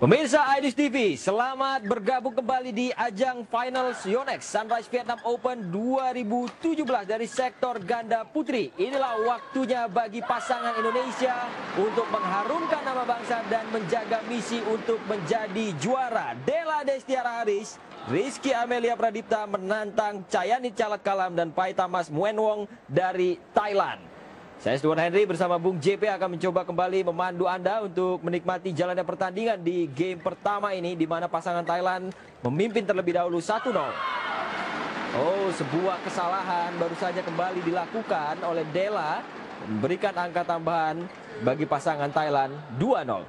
Pemirsa IDIS TV, selamat bergabung kembali di ajang Finals Yonex Sunrise Vietnam Open 2017 dari sektor ganda putri. Inilah waktunya bagi pasangan Indonesia untuk mengharumkan nama bangsa dan menjaga misi untuk menjadi juara. Della Destiara Haris, Rizky Amelia Pradipta menantang Cayanit Calat Kalam dan Paitamas Muenwong dari Thailand. Saya Stuart Henry bersama Bung JP akan mencoba kembali memandu Anda untuk menikmati jalannya pertandingan di game pertama ini, di mana pasangan Thailand memimpin terlebih dahulu 1-0. Oh, sebuah kesalahan baru saja kembali dilakukan oleh Della, memberikan angka tambahan bagi pasangan Thailand 2-0.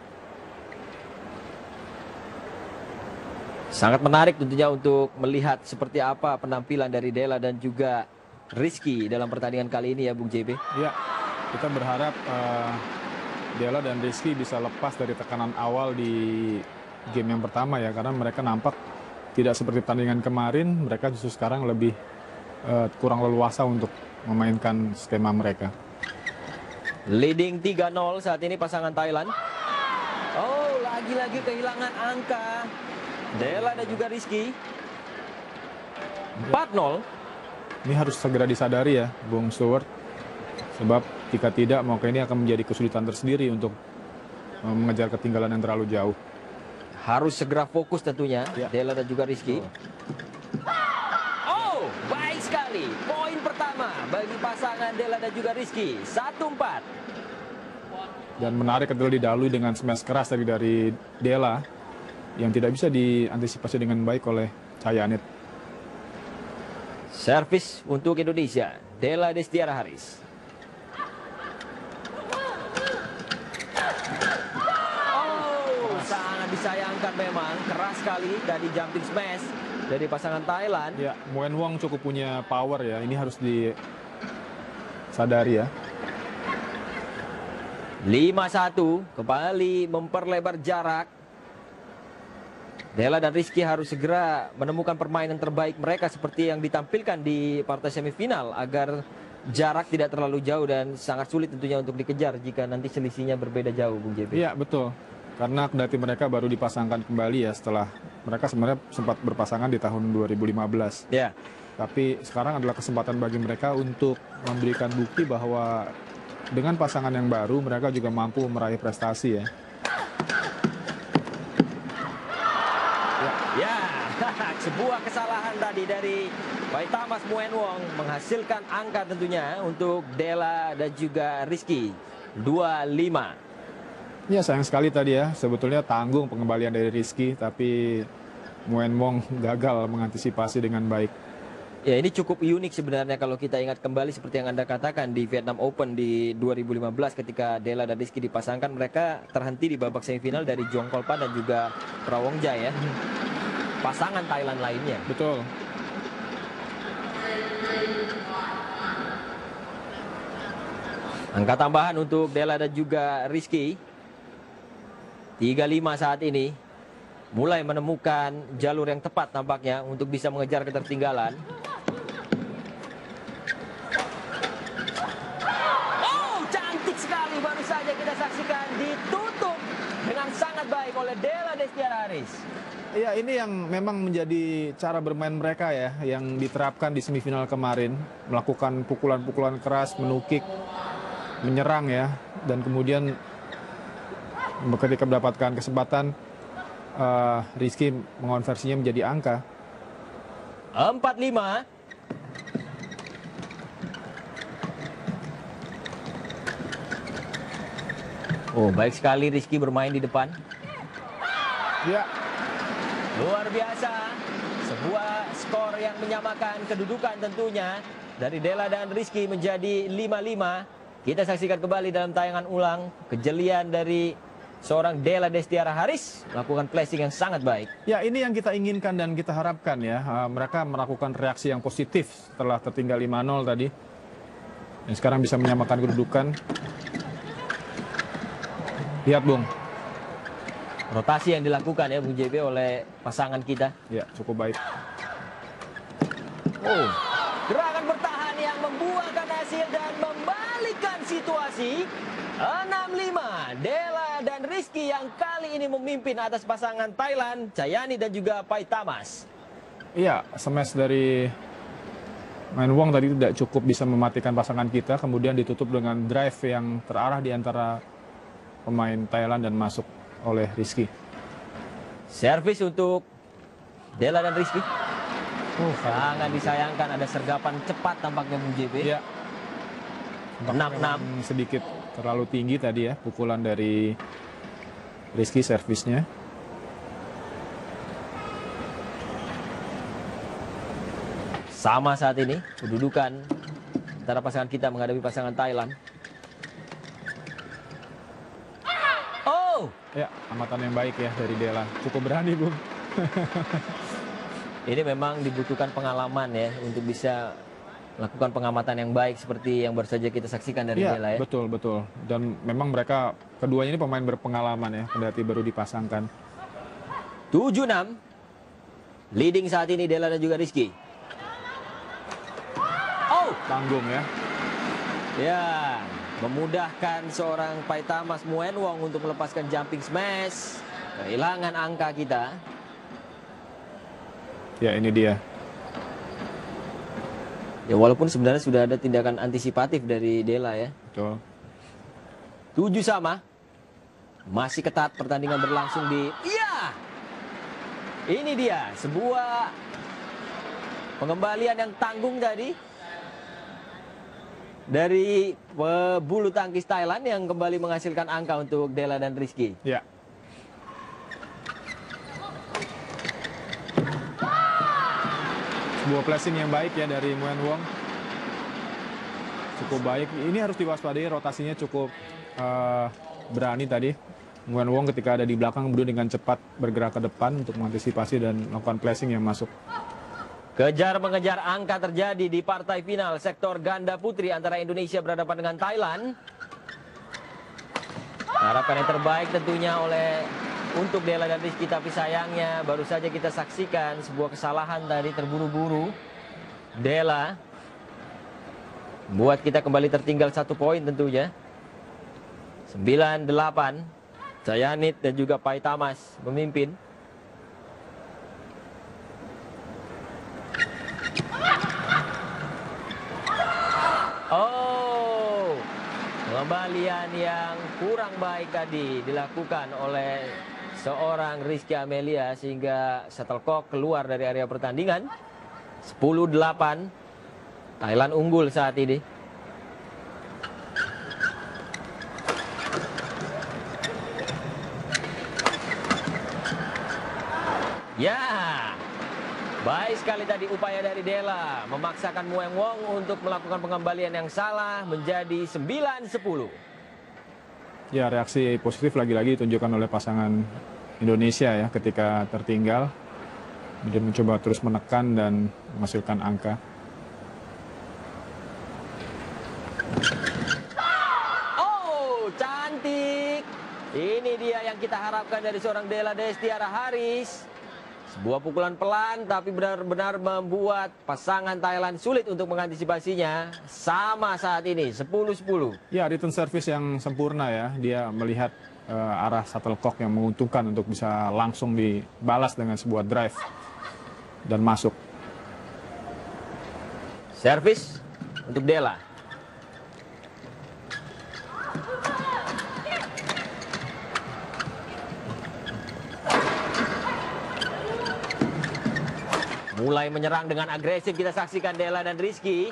Sangat menarik tentunya untuk melihat seperti apa penampilan dari Della dan juga Rizky dalam pertandingan kali ini ya Bung JP. Ya, kita berharap Della dan Rizky bisa lepas dari tekanan awal di game yang pertama ya, karena mereka nampak tidak seperti pertandingan kemarin. Mereka justru sekarang lebih kurang leluasa untuk memainkan skema mereka. Leading 3-0 saat ini pasangan Thailand. Oh, lagi-lagi kehilangan angka Della dan juga Rizky. 4-0. Ini harus segera disadari ya, Bung Stuart. Sebab jika tidak, maka ini akan menjadi kesulitan tersendiri untuk mengejar ketinggalan yang terlalu jauh. Harus segera fokus tentunya, ya. Della dan juga Rizky. Oh, baik sekali. Poin pertama bagi pasangan Della dan juga Rizky. 1-4. Dan menarik adalah didahului dengan smash keras dari Della yang tidak bisa diantisipasi dengan baik oleh Cayanit. Servis untuk Indonesia, Della Destiara Haris. Oh, sangat disayangkan memang. Keras sekali dari jumping smash dari pasangan Thailand. Ya, Muenwong cukup punya power ya. Ini harus disadari ya. 5-1, kembali memperlebar jarak. Della dan Rizky harus segera menemukan permainan terbaik mereka seperti yang ditampilkan di partai semifinal agar jarak tidak terlalu jauh dan sangat sulit tentunya untuk dikejar jika nanti selisihnya berbeda jauh, Bung JP. Iya, betul. Karena kendati mereka baru dipasangkan kembali ya setelah mereka sebenarnya sempat berpasangan di tahun 2015. Ya. Tapi sekarang adalah kesempatan bagi mereka untuk memberikan bukti bahwa dengan pasangan yang baru mereka juga mampu meraih prestasi ya. Ya, sebuah kesalahan tadi dari Paitamas Muenwong menghasilkan angka tentunya untuk Della dan juga Rizky. 2-5. Ya, sayang sekali tadi ya. Sebetulnya tanggung pengembalian dari Rizky, tapi Muenwong gagal mengantisipasi dengan baik. Ya, ini cukup unik sebenarnya kalau kita ingat kembali seperti yang Anda katakan di Vietnam Open di 2015 ketika Della dan Rizky dipasangkan, mereka terhenti di babak semifinal dari Jongkolpan dan juga Prawongja ya. Pasangan Thailand lainnya. Betul. Angka tambahan untuk Della dan juga Rizky. 3-5 saat ini. Mulai menemukan jalur yang tepat nampaknya untuk bisa mengejar ketertinggalan. Oh, cantik sekali baru saja kita saksikan, ditutup dengan sangat baik oleh Della Destiara Haris. Iya, ini yang memang menjadi cara bermain mereka ya, yang diterapkan di semifinal kemarin. Melakukan pukulan-pukulan keras, menukik, menyerang ya. Dan kemudian ketika mendapatkan kesempatan, Rizky mengonversinya menjadi angka. 4-5. Oh, baik sekali Rizky bermain di depan. Ya. Luar biasa. Sebuah skor yang menyamakan kedudukan tentunya. Dari Della dan Rizky menjadi 5-5. Kita saksikan kembali dalam tayangan ulang kejelian dari seorang Della Destiara Haris melakukan placing yang sangat baik. Ya, ini yang kita inginkan dan kita harapkan ya. Mereka melakukan reaksi yang positif setelah tertinggal 5-0 tadi. Dan sekarang bisa menyamakan kedudukan. Lihat, Bung. Rotasi yang dilakukan ya Bung JP oleh pasangan kita. Ya, cukup baik. Oh, gerakan bertahan yang membuahkan hasil dan membalikkan situasi. 6-5, Della dan Rizky Rizky yang kali ini memimpin atas pasangan Thailand, Chayani dan juga Paitamas. Iya, smash dari main Wong tadi tidak cukup bisa mematikan pasangan kita, kemudian ditutup dengan drive yang terarah di antara pemain Thailand dan masuk oleh Rizky. Servis untuk Della dan Rizky. Sangat disayangkan, ada sergapan cepat tampaknya Bung JB. Iya. 6-6. Sedikit terlalu tinggi tadi ya pukulan dari Rizky servisnya. Sama saat ini kedudukan antara pasangan kita menghadapi pasangan Thailand. Oh, Ya, amatan yang baik ya dari Della. Cukup berani, Bung. ini memang dibutuhkan pengalaman ya untuk bisa melakukan pengamatan yang baik seperti yang baru saja kita saksikan dari Iya, Della ya. betul, betul. Dan memang mereka keduanya ini pemain berpengalaman ya, kendati baru dipasangkan. 7-6. Leading saat ini Della dan juga Rizky. Oh, Tanggung ya. ya, memudahkan seorang Paitamas Muen Wong untuk melepaskan jumping smash. Kehilangan angka kita. Ya, ini dia. Ya walaupun sebenarnya sudah ada tindakan antisipatif dari Della ya. Betul. 7 sama. Masih ketat pertandingan berlangsung di... Iya! Ini dia, sebuah pengembalian yang tanggung tadi. Dari bulu tangkis Thailand yang kembali menghasilkan angka untuk Della dan Rizky. Ya. Sebuah placing yang baik ya dari Muen Wong. Cukup baik. Ini harus diwaspadai, rotasinya cukup berani tadi. Muen Wong ketika ada di belakang kemudian dengan cepat bergerak ke depan untuk mengantisipasi dan melakukan placing yang masuk. Kejar mengejar angka terjadi di partai final sektor ganda putri antara Indonesia berhadapan dengan Thailand. Harapkan yang terbaik tentunya untuk Della dan Rizky, tapi sayangnya baru saja kita saksikan sebuah kesalahan tadi, terburu-buru. Della buat kita kembali tertinggal 1 poin tentunya. 9-8. Chayanit dan juga Paitamas memimpin. Oh, pengembalian yang kurang baik tadi dilakukan oleh seorang Rizky Amelia sehingga shuttlecock keluar dari area pertandingan. 10-8. Thailand unggul saat ini. Ya, baik sekali tadi upaya dari Della memaksakan Mueng Wong untuk melakukan pengembalian yang salah menjadi 9-10. Ya, reaksi positif lagi-lagi ditunjukkan oleh pasangan Indonesia ya ketika tertinggal. Kemudian mencoba terus menekan dan menghasilkan angka. Oh, cantik. Ini dia yang kita harapkan dari seorang Della Destiara Haris. Sebuah pukulan pelan tapi benar-benar membuat pasangan Thailand sulit untuk mengantisipasinya. Sama saat ini, 10-10. Ya, return service yang sempurna ya. Dia melihat arah shuttlecock yang menguntungkan untuk bisa langsung dibalas dengan sebuah drive dan masuk. Servis untuk Della. Mulai menyerang dengan agresif kita saksikan Della dan Rizky.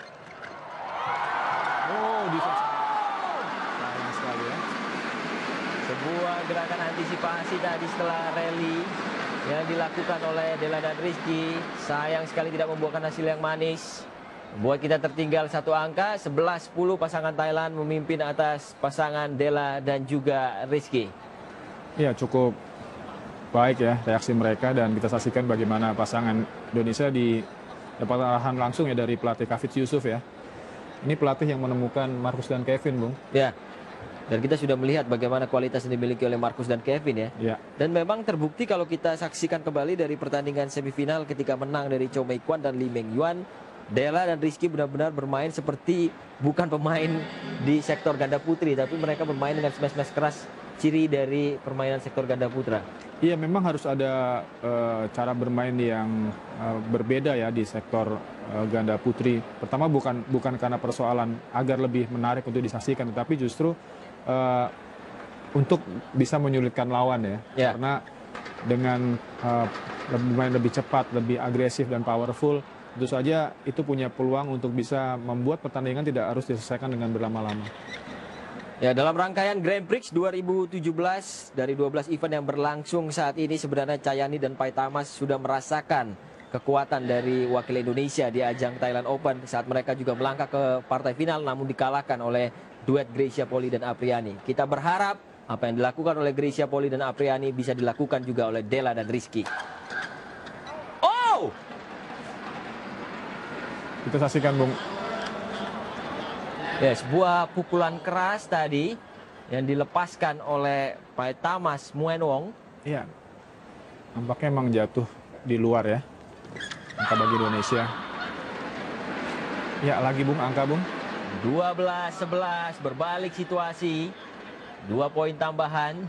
Oh, sayang sekali ya. Sebuah gerakan antisipasi tadi setelah rally yang dilakukan oleh Della dan Rizky. Sayang sekali tidak membuahkan hasil yang manis. Membuat kita tertinggal 1 angka. 11-10 pasangan Thailand memimpin atas pasangan Della dan juga Rizky. Ya, cukup baik ya reaksi mereka dan kita saksikan bagaimana pasangan Indonesia dapat arahan langsung ya dari pelatih Kafitz Yusuf ya. Ini pelatih yang menemukan Marcus dan Kevin, Bung. Ya. Dan kita sudah melihat bagaimana kualitas yang dimiliki oleh Marcus dan Kevin ya. Ya. Dan memang terbukti kalau kita saksikan kembali dari pertandingan semifinal ketika menang dari Chow Mei Kwan dan Lee Meng Yuan, Della dan Rizky benar-benar bermain seperti bukan pemain di sektor ganda putri, tapi mereka bermain dengan smash-smash keras ciri dari permainan sektor ganda putra? Iya, memang harus ada cara bermain yang berbeda ya di sektor ganda putri. Pertama bukan karena persoalan agar lebih menarik untuk disaksikan, tetapi justru untuk bisa menyulitkan lawan ya. Ya. Karena dengan bermain lebih cepat, lebih agresif dan powerful, tentu saja itu punya peluang untuk bisa membuat pertandingan tidak harus diselesaikan dengan berlama-lama. Ya, dalam rangkaian Grand Prix 2017 dari 12 event yang berlangsung saat ini, sebenarnya Cahyani dan Paitamas sudah merasakan kekuatan dari wakil Indonesia di ajang Thailand Open saat mereka juga melangkah ke partai final namun dikalahkan oleh duet Greysia Poli dan Apriani. Kita berharap apa yang dilakukan oleh Greysia Poli dan Apriani bisa dilakukan juga oleh Della dan Rizky. Oh! Kita saksikan, Bung. Ya, sebuah pukulan keras tadi yang dilepaskan oleh Paitamas Muenwong. Iya, nampaknya emang jatuh di luar ya, angka bagi Indonesia. Ya, lagi Bung, angka Bung. 12-11, berbalik situasi. 2 poin tambahan.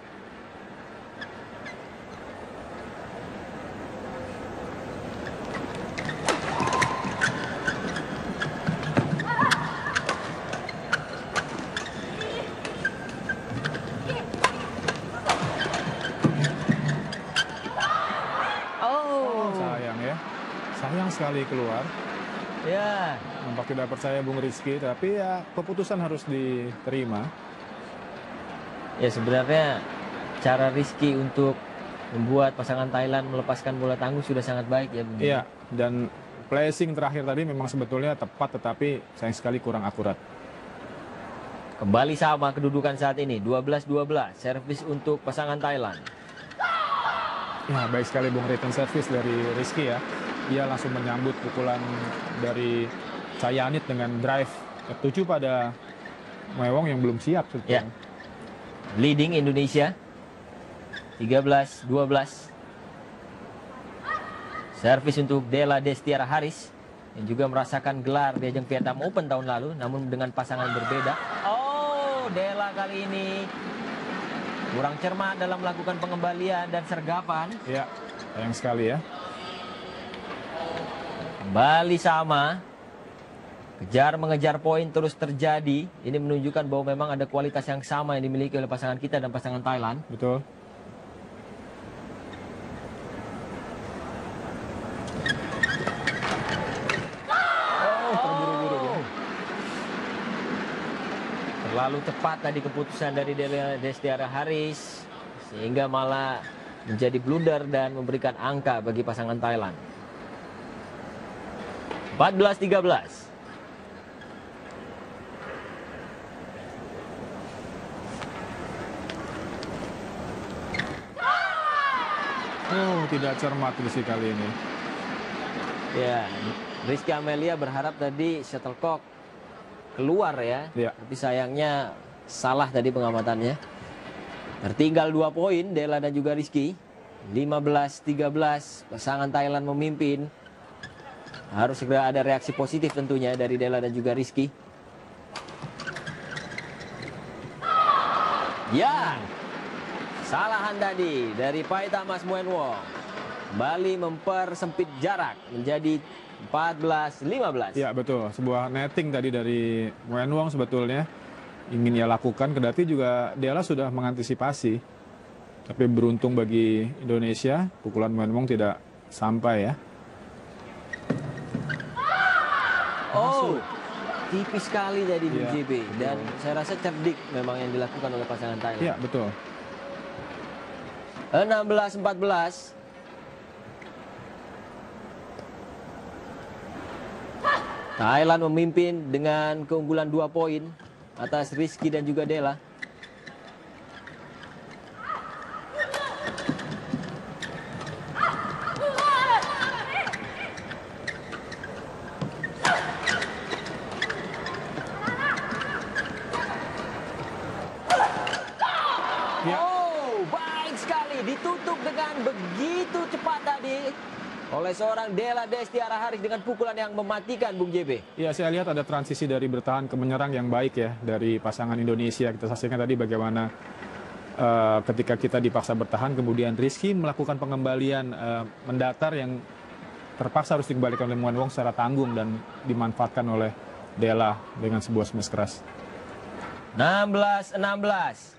Sayang ya, sayang sekali keluar. Ya, Nampak tidak percaya Bung Rizky, tapi ya keputusan harus diterima. ya sebenarnya cara Rizky untuk membuat pasangan Thailand melepaskan bola tangguh sudah sangat baik ya, Bung. Iya, dan placing terakhir tadi memang sebetulnya tepat, tetapi sayang sekali kurang akurat. Kembali sama kedudukan saat ini, 12-12, servis untuk pasangan Thailand. Ya, baik sekali Bung, return service dari Rizky ya. Ia langsung menyambut pukulan dari Cayanit dengan drive F7 pada Muenwong yang belum siap sebetulnya. Ya. Leading Indonesia 13-12. Servis untuk Della Destiara Haris yang juga merasakan gelar di ajang Vietnam Open tahun lalu namun dengan pasangan berbeda. Oh, Della kali ini kurang cermat dalam melakukan pengembalian dan sergapan. Ya, sayang sekali ya. Kembali sama. Kejar mengejar poin terus terjadi. Ini menunjukkan bahwa memang ada kualitas yang sama yang dimiliki oleh pasangan kita dan pasangan Thailand. Betul. Oh, terburu-buru Bung. Terlalu cepat tadi keputusan dari Della Destiara Haris sehingga malah menjadi blunder dan memberikan angka bagi pasangan Thailand. 14-13. Oh, tidak cermat Rizky kali ini. Ya, Rizky Amelia berharap tadi shuttlecock keluar ya. Ya. Tapi sayangnya salah tadi pengamatannya. Tertinggal 2 poin Della dan juga Rizky. 15-13, pasangan Thailand memimpin. Harus segera ada reaksi positif tentunya dari Della dan juga Rizky. Ya, kesalahan tadi dari Paitamas Muenwong. Kembali mempersempit jarak menjadi 14-15. Ya, betul. Sebuah netting tadi dari Muenwong sebetulnya ingin ia lakukan, kendati juga Della sudah mengantisipasi. Tapi beruntung bagi Indonesia, pukulan Muenwong tidak sampai ya. Oh, tipis sekali tadi di Iya, JB. Dan saya rasa cerdik memang yang dilakukan oleh pasangan Thailand. Iya, betul. 16-14. Thailand memimpin dengan keunggulan 2 poin atas Rizky dan juga Della. Ya. Oh, baik sekali. Ditutup dengan begitu cepat tadi oleh seorang Della Destiara Haris dengan pukulan yang mematikan, Bung JB. Ya, saya lihat ada transisi dari bertahan ke menyerang yang baik ya dari pasangan Indonesia. Kita saksikan tadi bagaimana ketika kita dipaksa bertahan, kemudian Rizky melakukan pengembalian mendatar yang terpaksa harus dikembalikan oleh Muan Wong secara tanggung dan dimanfaatkan oleh Della dengan sebuah smash keras. 16-16.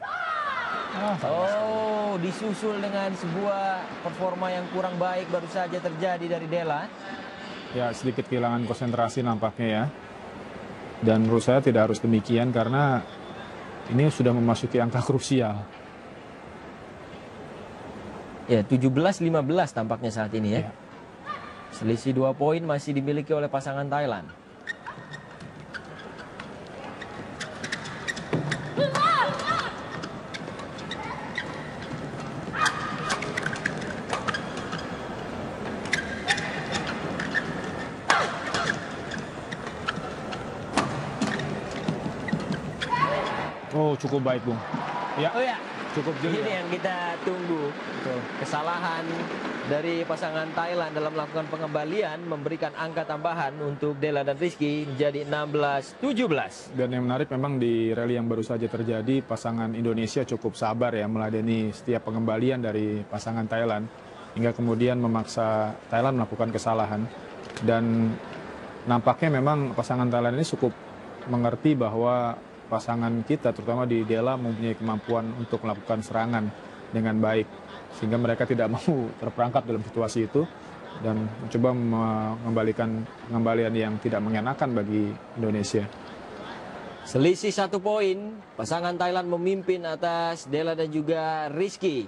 Oh, disusul dengan sebuah performa yang kurang baik baru saja terjadi dari Della. Ya, sedikit kehilangan konsentrasi nampaknya ya. Dan menurut saya tidak harus demikian karena ini sudah memasuki angka krusial. Ya, 17-15 tampaknya saat ini ya. Selisih 2 poin masih dimiliki oleh pasangan Thailand. Oh, cukup baik, Bung. Ya, Oh ya, cukup jeli. ini yang kita tunggu. Betul. Kesalahan dari pasangan Thailand dalam melakukan pengembalian memberikan angka tambahan untuk Della dan Rizky menjadi 16-17. Dan yang menarik memang di rally yang baru saja terjadi, pasangan Indonesia cukup sabar ya meladeni setiap pengembalian dari pasangan Thailand hingga kemudian memaksa Thailand melakukan kesalahan. Dan nampaknya memang pasangan Thailand ini cukup mengerti bahwa pasangan kita terutama di Della mempunyai kemampuan untuk melakukan serangan dengan baik sehingga mereka tidak mau terperangkap dalam situasi itu dan mencoba mengembalikan pengembalian yang tidak mengenakan bagi Indonesia. Selisih 1 poin, pasangan Thailand memimpin atas Della dan juga Rizky.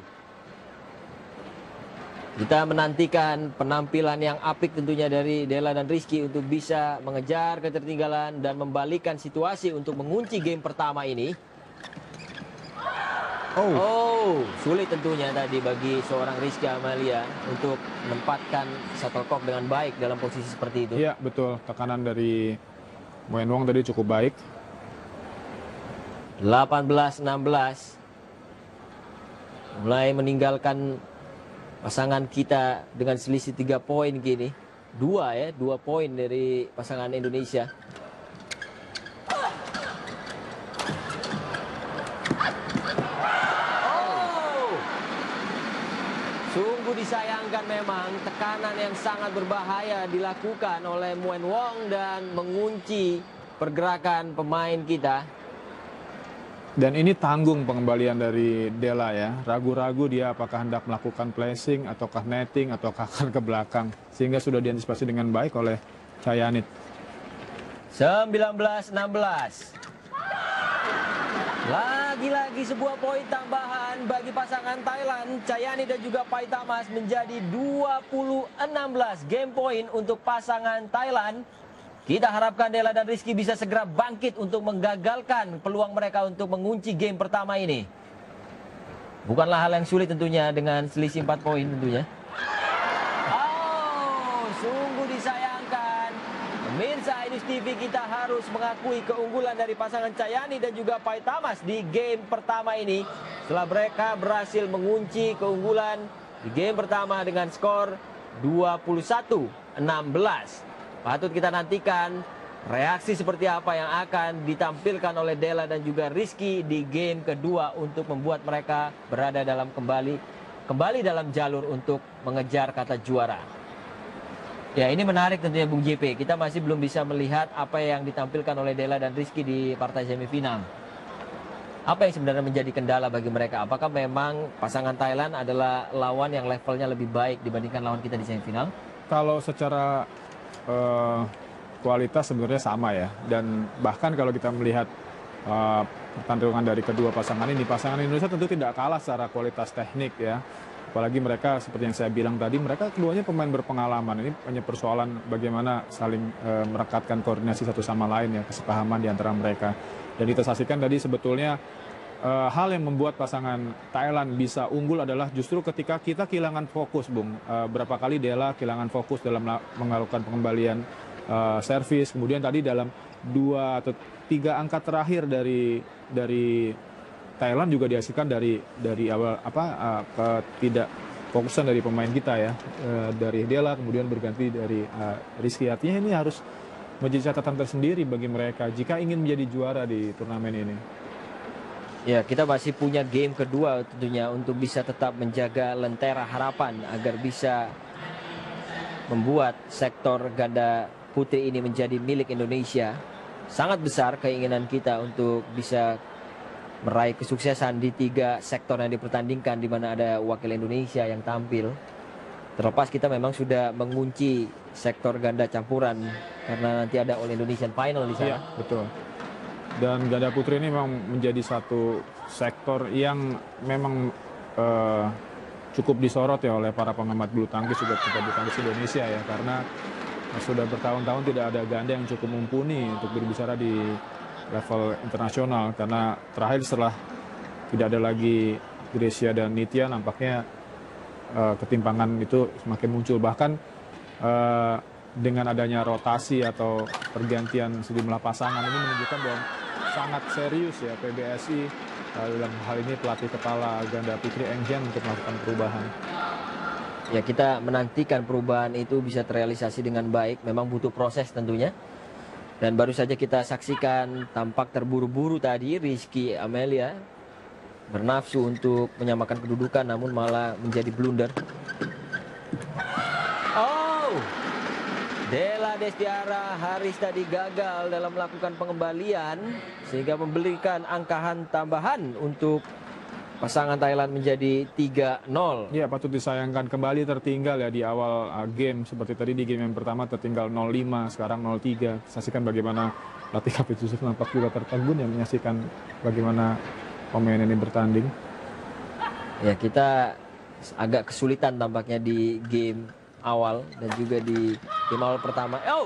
Kita menantikan penampilan yang apik tentunya dari Della dan Rizky untuk bisa mengejar ketertinggalan dan membalikan situasi untuk mengunci game pertama ini. Oh, sulit tentunya tadi bagi seorang Rizky Amalia untuk menempatkan shuttlecock dengan baik dalam posisi seperti itu. Iya, betul. Tekanan dari Muan Wong tadi cukup baik. 18-16. Mulai meninggalkan pasangan kita dengan selisih 3 poin gini. 2 poin dari pasangan Indonesia. Sungguh disayangkan memang tekanan yang sangat berbahaya dilakukan oleh Muan Wong dan mengunci pergerakan pemain kita. Dan ini tanggung pengembalian dari Della ya. Ragu-ragu dia apakah hendak melakukan placing ataukah netting ataukah akan ke belakang. Sehingga sudah diantisipasi dengan baik oleh Cayanit. 19-16. Lagi-lagi sebuah poin tambahan bagi pasangan Thailand. Cayanit dan juga Paitamas menjadi 20-16 game point untuk pasangan Thailand. Kita harapkan Della dan Rizky bisa segera bangkit untuk menggagalkan peluang mereka untuk mengunci game pertama ini. Bukanlah hal yang sulit tentunya dengan selisih 4 poin tentunya. Oh, sungguh disayangkan. Pemirsa Ainus TV, kita harus mengakui keunggulan dari pasangan Cayani dan juga Paitamas di game pertama ini. Setelah mereka berhasil mengunci keunggulan di game pertama dengan skor 21-16. Patut kita nantikan reaksi seperti apa yang akan ditampilkan oleh Della dan juga Rizky di game kedua untuk membuat mereka berada dalam kembali dalam jalur untuk mengejar kata juara. Ya, ini menarik tentunya Bung JP. Kita masih belum bisa melihat apa yang ditampilkan oleh Della dan Rizky di partai semifinal. Apa yang sebenarnya menjadi kendala bagi mereka? Apakah memang pasangan Thailand adalah lawan yang levelnya lebih baik dibandingkan lawan kita di semifinal? Kalau secara kualitas sebenarnya sama ya. Dan bahkan kalau kita melihat pertandingan dari kedua pasangan ini, pasangan Indonesia tentu tidak kalah secara kualitas teknik ya. Apalagi mereka seperti yang saya bilang tadi, mereka keduanya pemain berpengalaman. Ini hanya persoalan bagaimana saling merekatkan koordinasi satu sama lain ya, kesepahaman di antara mereka. Dan kita saksikan tadi sebetulnya hal yang membuat pasangan Thailand bisa unggul adalah justru ketika kita kehilangan fokus, Bung. Berapa kali Della kehilangan fokus dalam melakukan pengembalian servis. Kemudian tadi dalam 2 atau 3 angka terakhir dari Thailand juga dihasilkan dari awal ketidakfokusan dari pemain kita ya. Dari Della kemudian berganti dari Rizky. Artinya ini harus menjadi catatan tersendiri bagi mereka jika ingin menjadi juara di turnamen ini. Ya, kita masih punya game kedua tentunya untuk bisa tetap menjaga lentera harapan agar bisa membuat sektor ganda putri ini menjadi milik Indonesia. Sangat besar keinginan kita untuk bisa meraih kesuksesan di 3 sektor yang dipertandingkan, di mana ada wakil Indonesia yang tampil. Terlepas kita memang sudah mengunci sektor ganda campuran karena nanti ada All Indonesian Final di sana. Iya, betul. Dan ganda putri ini memang menjadi satu sektor yang memang cukup disorot ya oleh para pengamat bulu tangkis, juga bulu tangkis Indonesia ya, karena sudah bertahun-tahun tidak ada ganda yang cukup mumpuni untuk berbicara di level internasional, karena terakhir setelah tidak ada lagi Grecia dan Nitya, nampaknya ketimpangan itu semakin muncul. Bahkan dengan adanya rotasi atau pergantian sejumlah pasangan ini menunjukkan bahwa sangat serius ya PBSI dalam hal ini pelatih kepala ganda putri Eng Hian untuk melakukan perubahan. Ya, kita menantikan perubahan itu bisa terrealisasi dengan baik. Memang butuh proses tentunya. Dan baru saja kita saksikan tampak terburu-buru tadi Rizky Amelia bernafsu untuk menyamakan kedudukan, namun malah menjadi blunder. Oh, Della Destiara Haris tadi gagal dalam melakukan pengembalian sehingga memberikan angkahan tambahan untuk pasangan Thailand menjadi 3-0. Ya, patut disayangkan kembali tertinggal ya di awal game. Seperti tadi di game yang pertama tertinggal 0-5, sekarang 0-3. Saksikan bagaimana Latif Hafiz Yusuf nampak juga tertegun ya menyaksikan bagaimana pemain ini bertanding. Ya, kita agak kesulitan tampaknya di game awal dan juga di game awal pertama. Oh,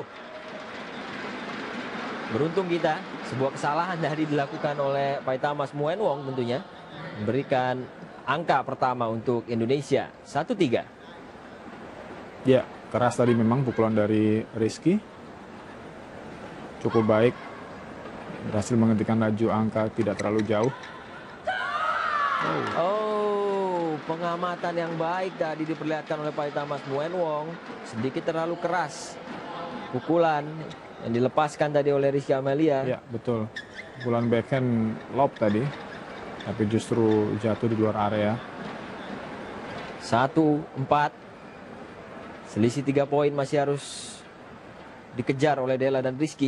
beruntung kita, sebuah kesalahan tadi dilakukan oleh Paitamas Muenwong tentunya, memberikan angka pertama untuk Indonesia 1-3. Ya, keras tadi memang pukulan dari Rizky. Cukup baik, berhasil menghentikan laju angka tidak terlalu jauh. Oh, pengamatan yang baik tadi diperlihatkan oleh Paitamas Muenwong. Sedikit terlalu keras pukulan yang dilepaskan tadi oleh Rizky Amelia. Ya, betul. Pukulan backhand lob tadi, tapi justru jatuh di luar area. 1-4. Selisih 3 poin masih harus dikejar oleh Della dan Rizky.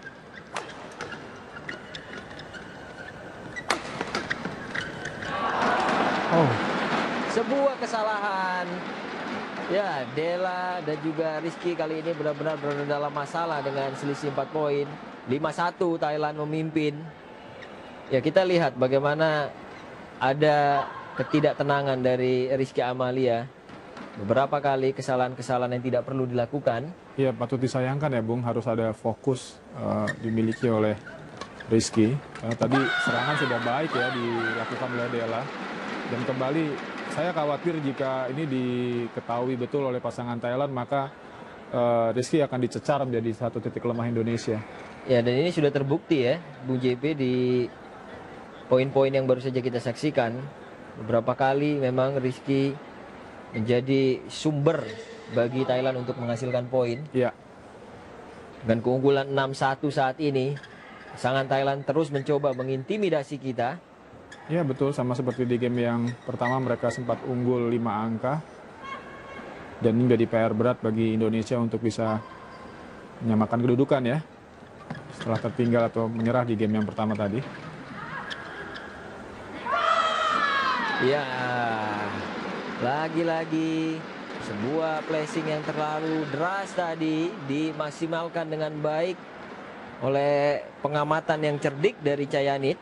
Oh, Sebuah kesalahan. Ya, Della dan juga Rizky kali ini benar-benar berada dalam masalah dengan selisih 4 poin. 5-1 Thailand memimpin. Ya, kita lihat bagaimana ada ketidaktenangan dari Rizky Amalia. Beberapa kali kesalahan-kesalahan yang tidak perlu dilakukan. ya patut disayangkan ya Bung, harus ada fokus dimiliki oleh Rizky. Karena tadi serangan sudah baik ya dilakukan oleh Della. Dan kembali saya khawatir jika ini diketahui betul oleh pasangan Thailand, maka Rizky akan dicecar menjadi satu titik lemah Indonesia. Ya, dan ini sudah terbukti ya, Bung JP, di poin-poin yang baru saja kita saksikan. Beberapa kali memang Rizky menjadi sumber bagi Thailand untuk menghasilkan poin. Ya, Dengan keunggulan 6-1 saat ini, pasangan Thailand terus mencoba mengintimidasi kita. ya betul, sama seperti di game yang pertama mereka sempat unggul 5 angka. Dan ini menjadi PR berat bagi Indonesia untuk bisa menyamakan kedudukan ya, setelah tertinggal atau menyerah di game yang pertama tadi. Ya, lagi-lagi sebuah placing yang terlalu deras tadi dimaksimalkan dengan baik oleh pengamatan yang cerdik dari Cayanit.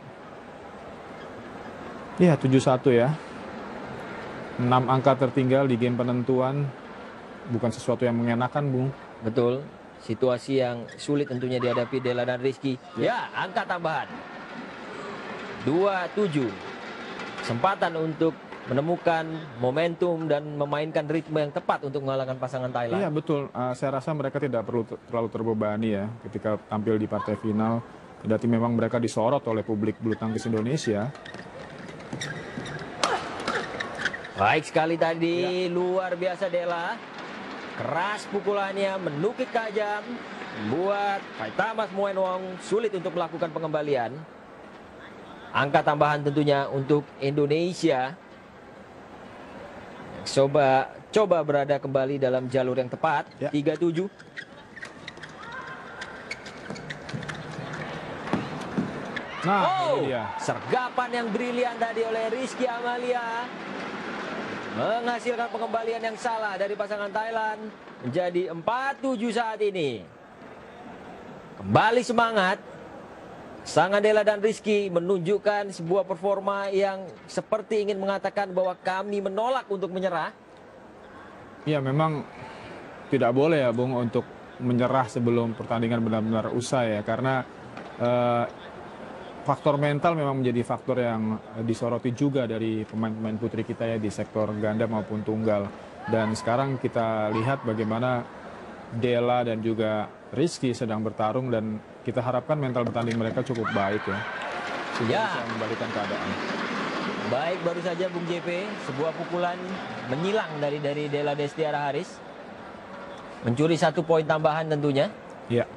Ya, 7-1 ya. 6 angka tertinggal di game penentuan bukan sesuatu yang mengenakan, Bung. Betul, situasi yang sulit tentunya dihadapi Della dan Rizky. Ya, angka tambahan 27. Kesempatan untuk menemukan momentum dan memainkan ritme yang tepat untuk mengalahkan pasangan Thailand. Iya, betul. Saya rasa mereka tidak perlu terlalu terbebani ya ketika tampil di partai final. Kendati memang mereka disorot oleh publik bulu tangkis Indonesia. Baik sekali tadi, luar biasa Della. Keras pukulannya, menukik tajam, membuat Paitamas Muenwong sulit untuk melakukan pengembalian. Angka tambahan tentunya untuk Indonesia. Coba berada kembali dalam jalur yang tepat. Ya. 37. Nah, Oh, ini dia. sergapan yang brilian tadi oleh Rizky Amalia menghasilkan pengembalian yang salah dari pasangan Thailand menjadi 4-7 saat ini. Kembali semangat. Sang Della dan Rizky menunjukkan sebuah performa yang seperti ingin mengatakan bahwa kami menolak untuk menyerah. Ya memang tidak boleh ya Bung untuk menyerah sebelum pertandingan benar-benar usai ya. Karena faktor mental memang menjadi faktor yang disoroti juga dari pemain-pemain putri kita ya di sektor ganda maupun tunggal. Dan sekarang kita lihat bagaimana Della dan juga Rizky sedang bertarung dan kita harapkan mental bertanding mereka cukup baik ya. Sehingga bisa membalikan keadaan. Baik, baru saja Bung JP, sebuah pukulan menyilang dari Della Destiara Haris. Mencuri 1 poin tambahan tentunya. Ya.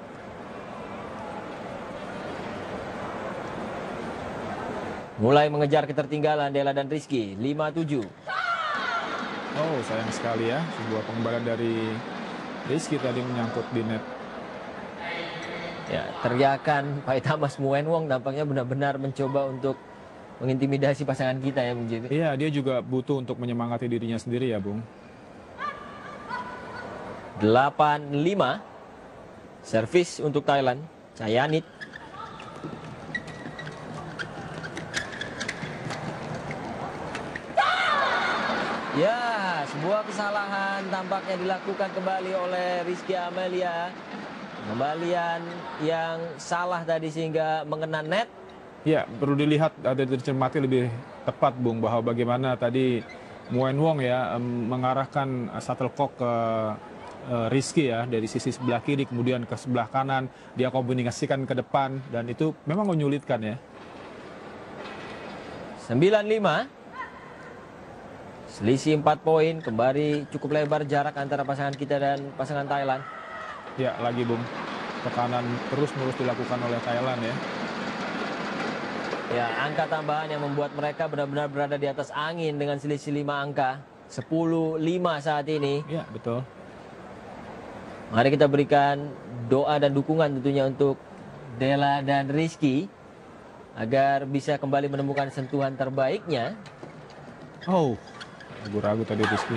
Mulai mengejar ketertinggalan Della dan Rizky, 5-7. Oh, sayang sekali ya. Sebuah pengembalian dari Rizky tadi menyangkut di net. Ya, teriakan Pak Thomas Muen Wong nampaknya benar-benar mencoba untuk mengintimidasi pasangan kita ya Bung JP. Iya, dia juga butuh untuk menyemangati dirinya sendiri ya, Bung. 8-5. Servis untuk Thailand, Cayanit. Ya, sebuah kesalahan tampaknya dilakukan kembali oleh Rizky Amalia. Pengembalian yang salah tadi sehingga mengena net. Ya, perlu dilihat ada dicermati lebih tepat, Bung, bahwa bagaimana tadi Muen Wong ya mengarahkan shuttlecock ke Rizky ya dari sisi sebelah kiri kemudian ke sebelah kanan, dia komunikasikan ke depan dan itu memang menyulitkan ya. 9-5. Selisih 4 poin, kembali cukup lebar jarak antara pasangan kita dan pasangan Thailand. Ya, lagi Bung, tekanan terus-menerus dilakukan oleh Thailand ya. Ya, angka tambahan yang membuat mereka benar-benar berada di atas angin dengan selisih 5 angka. 10-5 saat ini. Ya, betul. Mari kita berikan doa dan dukungan tentunya untuk Della dan Rizky agar bisa kembali menemukan sentuhan terbaiknya. Oh, ragu-ragu tadi Rizky.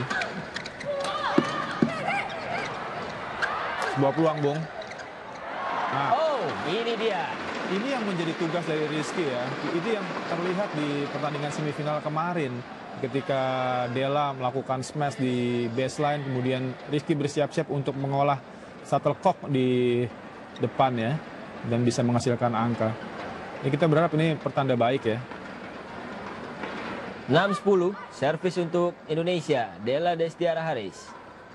Sebuah peluang, Bung. Nah, Oh, ini dia. ini yang menjadi tugas dari Rizky ya. Itu yang terlihat di pertandingan semifinal kemarin. Ketika Della melakukan smash di baseline, kemudian Rizky bersiap-siap untuk mengolah shuttlecock di depan ya. Dan bisa menghasilkan angka. Ya, kita berharap ini pertanda baik ya. 6-10, servis untuk Indonesia, Della Destiara Haris.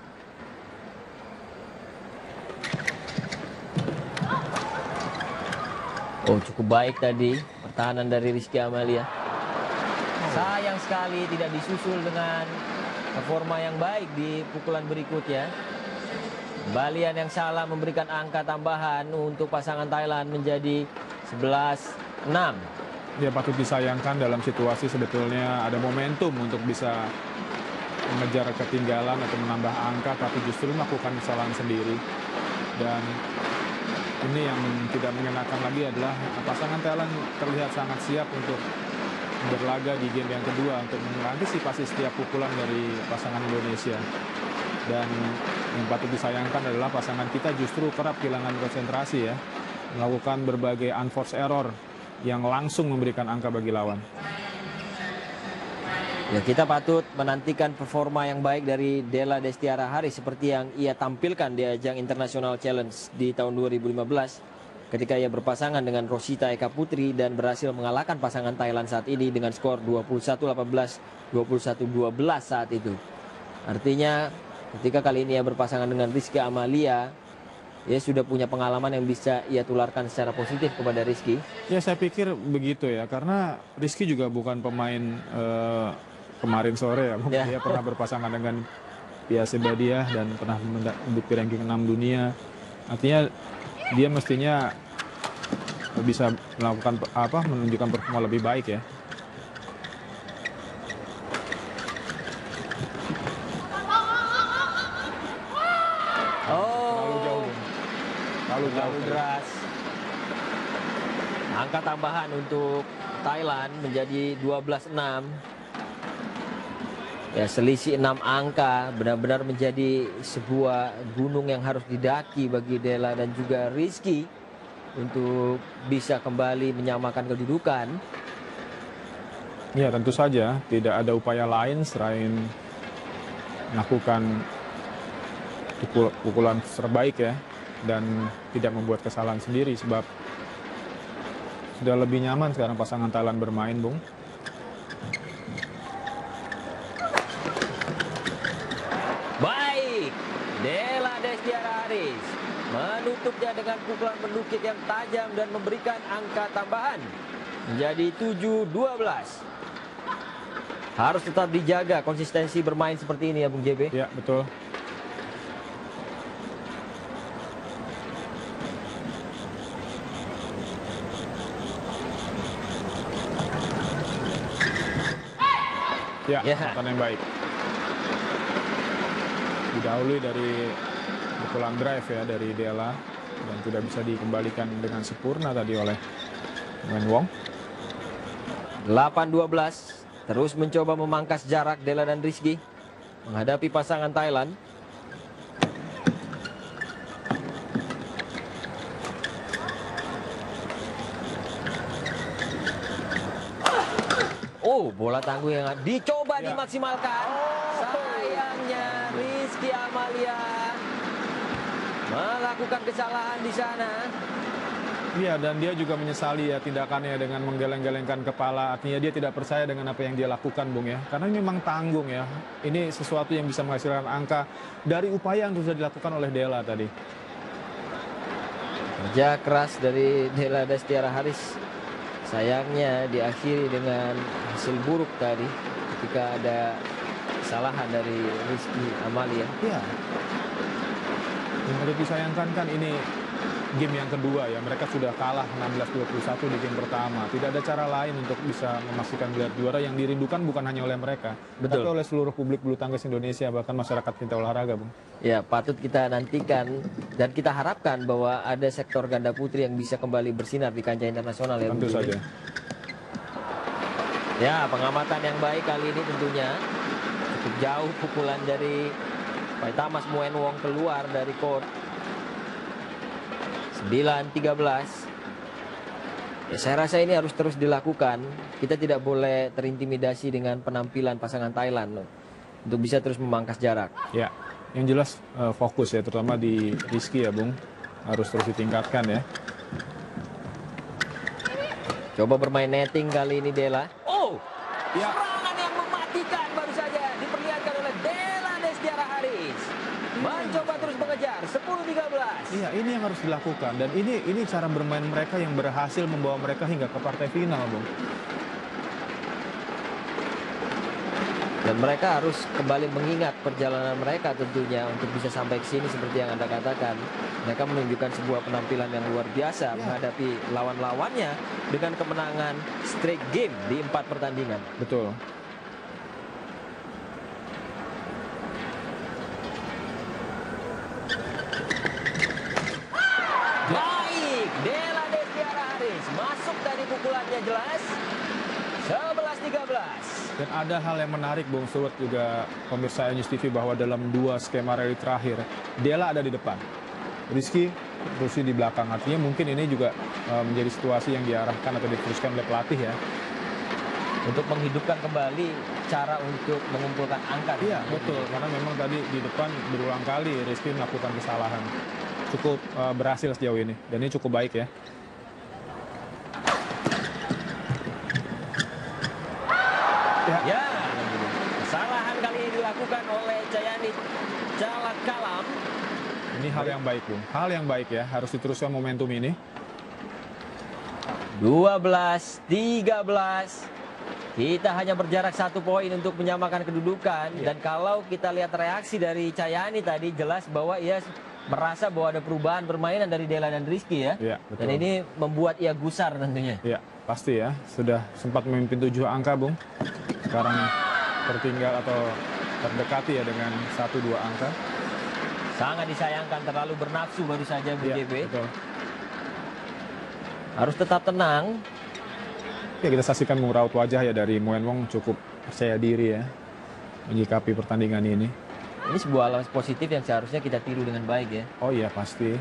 Oh, cukup baik tadi pertahanan dari Rizky Amalia. Sayang sekali tidak disusul dengan performa yang baik di pukulan berikutnya. Kembalian yang salah memberikan angka tambahan untuk pasangan Thailand menjadi 11-6. Ya patut disayangkan dalam situasi sebetulnya ada momentum untuk bisa mengejar ketinggalan atau menambah angka, tapi justru melakukan kesalahan sendiri. Dan ini yang tidak mengenakan lagi adalah pasangan Thailand terlihat sangat siap untuk berlaga di game yang kedua untuk mengantisipasi setiap pukulan dari pasangan Indonesia. Dan yang patut disayangkan adalah pasangan kita justru kerap kehilangan konsentrasi ya, melakukan berbagai unforced error yang langsung memberikan angka bagi lawan. Ya, kita patut menantikan performa yang baik dari Della Destiara Haris seperti yang ia tampilkan di ajang International Challenge di tahun 2015 ketika ia berpasangan dengan Rosita Eka Putri dan berhasil mengalahkan pasangan Thailand saat ini dengan skor 21-18, 21-12 saat itu. Artinya ketika kali ini ia berpasangan dengan Rizky Amalia, ia sudah punya pengalaman yang bisa ia tularkan secara positif kepada Rizky. Ya saya pikir begitu ya, karena Rizky juga bukan pemain kemarin sore ya. Ya. Dia pernah berpasangan dengan Pia Sebadiah dan pernah menduduki ranking 6 dunia. Artinya dia mestinya bisa melakukan menunjukkan performa lebih baik ya. Terlalu jauh, Bung. Terlalu jauh deras. Angka tambahan untuk Thailand menjadi 12-6. Ya, selisih 6 angka benar-benar menjadi sebuah gunung yang harus didaki bagi Della dan juga Rizky untuk bisa kembali menyamakan kedudukan. Ya, tentu saja tidak ada upaya lain selain melakukan pukulan terbaik ya, dan tidak membuat kesalahan sendiri, sebab sudah lebih nyaman sekarang pasangan Thailand bermain, Bung. Baik, Della Destiara Haris menutupnya dengan pukulan menukik yang tajam dan memberikan angka tambahan menjadi 7-12. Harus tetap dijaga konsistensi bermain seperti ini ya, Bung JB. Ya, betul. Ya, kesempatan yang baik. Didahului dari pukulan drive ya dari Della, dan tidak bisa dikembalikan dengan sempurna tadi oleh pemain Wong. 8-12. Terus mencoba memangkas jarak Della dan Rizky menghadapi pasangan Thailand. Oh, bola tangguh yang dicoba dimaksimalkan. Sayangnya Rizky Amalia melakukan kesalahan di sana. Iya, dan dia juga menyesali ya tindakannya dengan menggeleng-gelengkan kepala. Artinya dia tidak percaya dengan apa yang dia lakukan, Bung ya. Karena ini memang tanggung ya. Ini sesuatu yang bisa menghasilkan angka dari upaya yang sudah dilakukan oleh Della tadi. Kerja keras dari Della Destiara Haris sayangnya diakhiri dengan hasil buruk tadi ketika ada kesalahan dari Rizky Amalia. Iya. Yang harus disayangkan kan ini game yang kedua ya. Mereka sudah kalah 16-21 di game pertama. Tidak ada cara lain untuk bisa memastikan gelar juara yang dirindukan bukan hanya oleh mereka, betul, tapi oleh seluruh publik bulu tangkis Indonesia, bahkan masyarakat cinta olahraga, Bung. Ya, patut kita nantikan dan kita harapkan bahwa ada sektor ganda putri yang bisa kembali bersinar di kancah internasional ya. Tentu saja. Ya, pengamatan yang baik kali ini tentunya. Cukup jauh pukulan dari Paitamas Moen Wong keluar dari court. 9-13. Ya, saya rasa ini harus terus dilakukan. Kita tidak boleh terintimidasi dengan penampilan pasangan Thailand untuk bisa terus memangkas jarak. Ya, yang jelas fokus ya, terutama di Rizky ya, Bung. Harus terus ditingkatkan ya. Coba bermain netting kali ini Della. Oh, ya, serangan yang mematikan baru saja diperlihatkan oleh Della Destiara Haris. Mencoba terus mengejar 10-13. Iya, ini yang harus dilakukan, dan ini cara bermain mereka yang berhasil membawa mereka hingga ke partai final, Bung. Dan mereka harus kembali mengingat perjalanan mereka tentunya untuk bisa sampai ke sini seperti yang Anda katakan. Mereka menunjukkan sebuah penampilan yang luar biasa menghadapi lawan-lawannya dengan kemenangan straight game di 4 pertandingan. Betul. Baik, Della Destiara Haris masuk tadi pukulannya jelas. 11-13. Dan ada hal yang menarik, Bung Sulut juga pemirsa News TV, bahwa dalam 2 skema rally terakhir Della ada di depan, Rizky di belakang. Artinya mungkin ini juga menjadi situasi yang diarahkan atau diteruskan oleh pelatih ya, untuk menghidupkan kembali cara untuk mengumpulkan angka. Iya, betul. Karena memang tadi di depan berulang kali Rizky melakukan kesalahan. Cukup berhasil sejauh ini, dan ini cukup baik ya. Ya, kesalahan kali ini dilakukan oleh Cayani Calakalam. Ini hal yang baik, Bung. Hal yang baik ya, harus diteruskan momentum ini. 12-13. Kita hanya berjarak 1 poin untuk menyamakan kedudukan. Dan kalau kita lihat reaksi dari Cayani tadi, jelas bahwa ia merasa bahwa ada perubahan permainan dari Della dan Rizky ya. Iya, betul. Dan ini membuat ia gusar tentunya. Iya, pasti ya. Sudah sempat memimpin 7 angka, Bung. Sekarang tertinggal atau terdekati ya dengan 1-2 angka. Sangat disayangkan, terlalu bernafsu baru saja Bung Iya, JB. betul. Harus tetap tenang. Ya, kita saksikan Bung raut wajah ya dari Moen Wong cukup percaya diri ya menyikapi pertandingan ini. Ini sebuah hal positif yang seharusnya kita tiru dengan baik ya. Oh iya, pasti.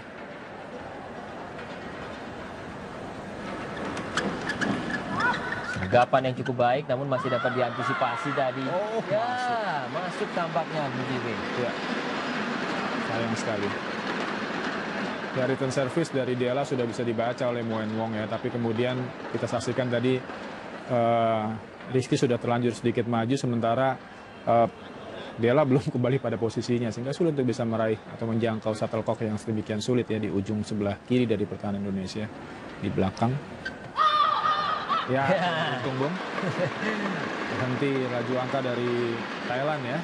Sergapan yang cukup baik namun masih dapat diantisipasi tadi. Oh, ya, masuk tampaknya Bung JB. Ya. Sayang sekali. Ya, return service dari Della sudah bisa dibaca oleh Moen Wong ya, tapi kemudian kita saksikan tadi Rizky sudah terlanjur sedikit maju sementara Della belum kembali pada posisinya sehingga sulit untuk bisa meraih atau menjangkau shuttlecock yang sedemikian sulit ya di ujung sebelah kiri dari pertahanan Indonesia di belakang. Ya, untung Bung. Berhenti laju angka dari Thailand ya.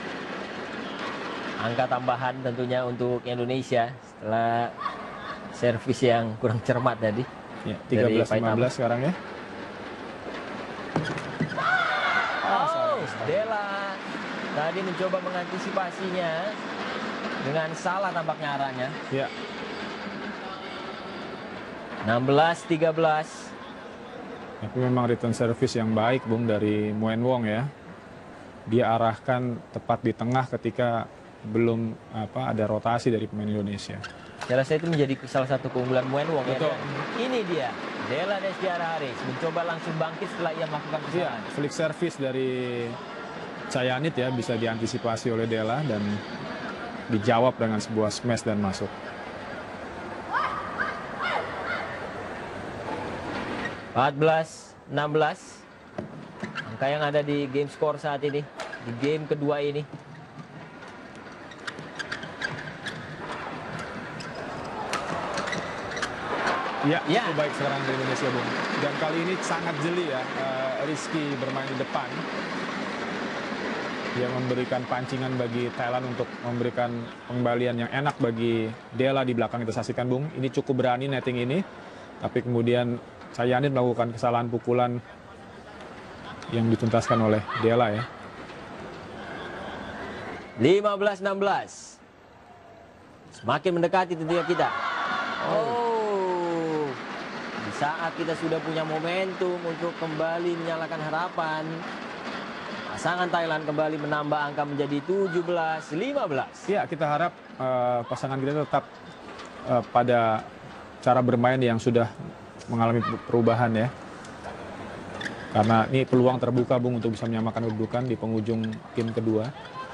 Angka tambahan tentunya untuk Indonesia setelah servis yang kurang cermat tadi. Ya, Dari 13-15 sekarang ya. Oh, Della tadi mencoba mengantisipasinya dengan salah tampaknya arahnya. Ya. 16-13. Tapi memang return service yang baik Bung dari Moen Wong ya. Dia arahkan tepat di tengah ketika belum ada rotasi dari pemain Indonesia. Saya rasa itu menjadi salah satu keunggulan Moen Wong ya. Betul. Dan ini dia, Della Destiara Haris mencoba langsung bangkit setelah ia melakukan Iya, kesalahan. flick service dari Cayanit ya bisa diantisipasi oleh Della dan dijawab dengan sebuah smash dan masuk. 14-16. Angka yang ada di game score saat ini, di game kedua ini. Ya, Ya. itu baik sekarang dari Indonesia Bung. Dan kali ini sangat jeli ya Rizky bermain di depan. Dia memberikan pancingan bagi Thailand untuk memberikan pengembalian yang enak bagi Della di belakang. Kita saksikan Bung, ini cukup berani netting ini. Tapi kemudian Cayanit melakukan kesalahan pukulan yang dituntaskan oleh Della ya. 15-16. Semakin mendekati tentunya kita. Oh, di saat kita sudah punya momentum untuk kembali menyalakan harapan, pasangan Thailand kembali menambah angka menjadi 17-15. Ya, kita harap pasangan kita tetap pada cara bermain yang sudah mengalami perubahan ya. Karena ini peluang terbuka Bung untuk bisa menyamakan kedudukan di penghujung game kedua.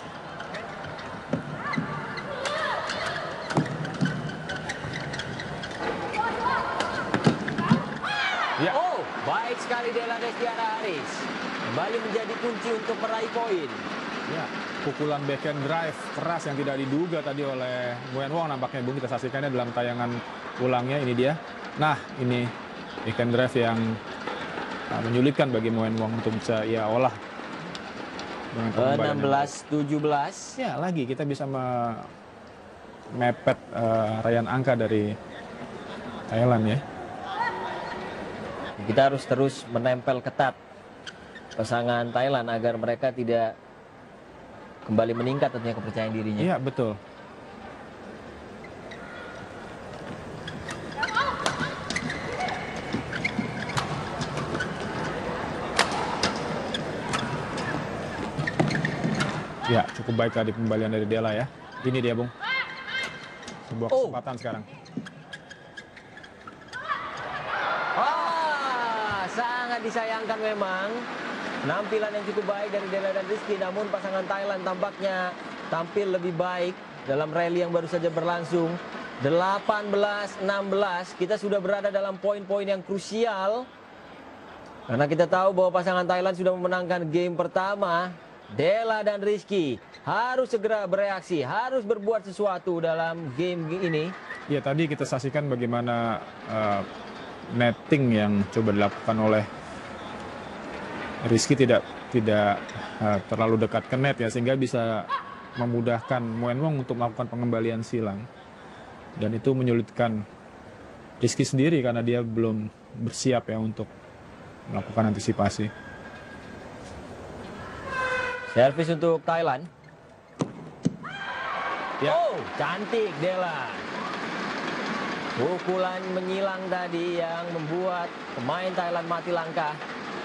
Ya. Oh, baik sekali Della Destiara Haris. Kembali menjadi kunci untuk meraih poin. Ya, pukulan backhand drive keras yang tidak diduga tadi oleh Moen Wong nampaknya Bung, kita saksikannya dalam tayangan ulangnya, ini dia. Nah, ini backhand drive yang menyulitkan bagi Moen Wong untuk bisa ia olah. 16-17. Ya, lagi kita bisa mepet raihan angka dari Thailand ya. Kita harus terus menempel ketat pasangan Thailand agar mereka tidak kembali meningkat tentunya kepercayaan dirinya. Iya, betul. Ya, cukup baik tadi pembalian dari Della ya. Ini dia, Bung. Sebuah kesempatan sekarang. Sangat disayangkan memang penampilan yang cukup baik dari Della dan Rizky, namun pasangan Thailand tampaknya tampil lebih baik dalam rally yang baru saja berlangsung. 18-16, kita sudah berada dalam poin-poin yang krusial karena kita tahu bahwa pasangan Thailand sudah memenangkan game pertama. Della dan Rizky harus segera bereaksi, harus berbuat sesuatu dalam game ini. Ya, tadi kita saksikan bagaimana netting yang coba dilakukan oleh Rizky tidak terlalu dekat ke net ya, sehingga bisa memudahkan Moen Wong untuk melakukan pengembalian silang. Dan itu menyulitkan Rizky sendiri karena dia belum bersiap ya untuk melakukan antisipasi. Servis untuk Thailand. Ya. Oh, cantik Della. Pukulan menyilang tadi yang membuat pemain Thailand mati langkah.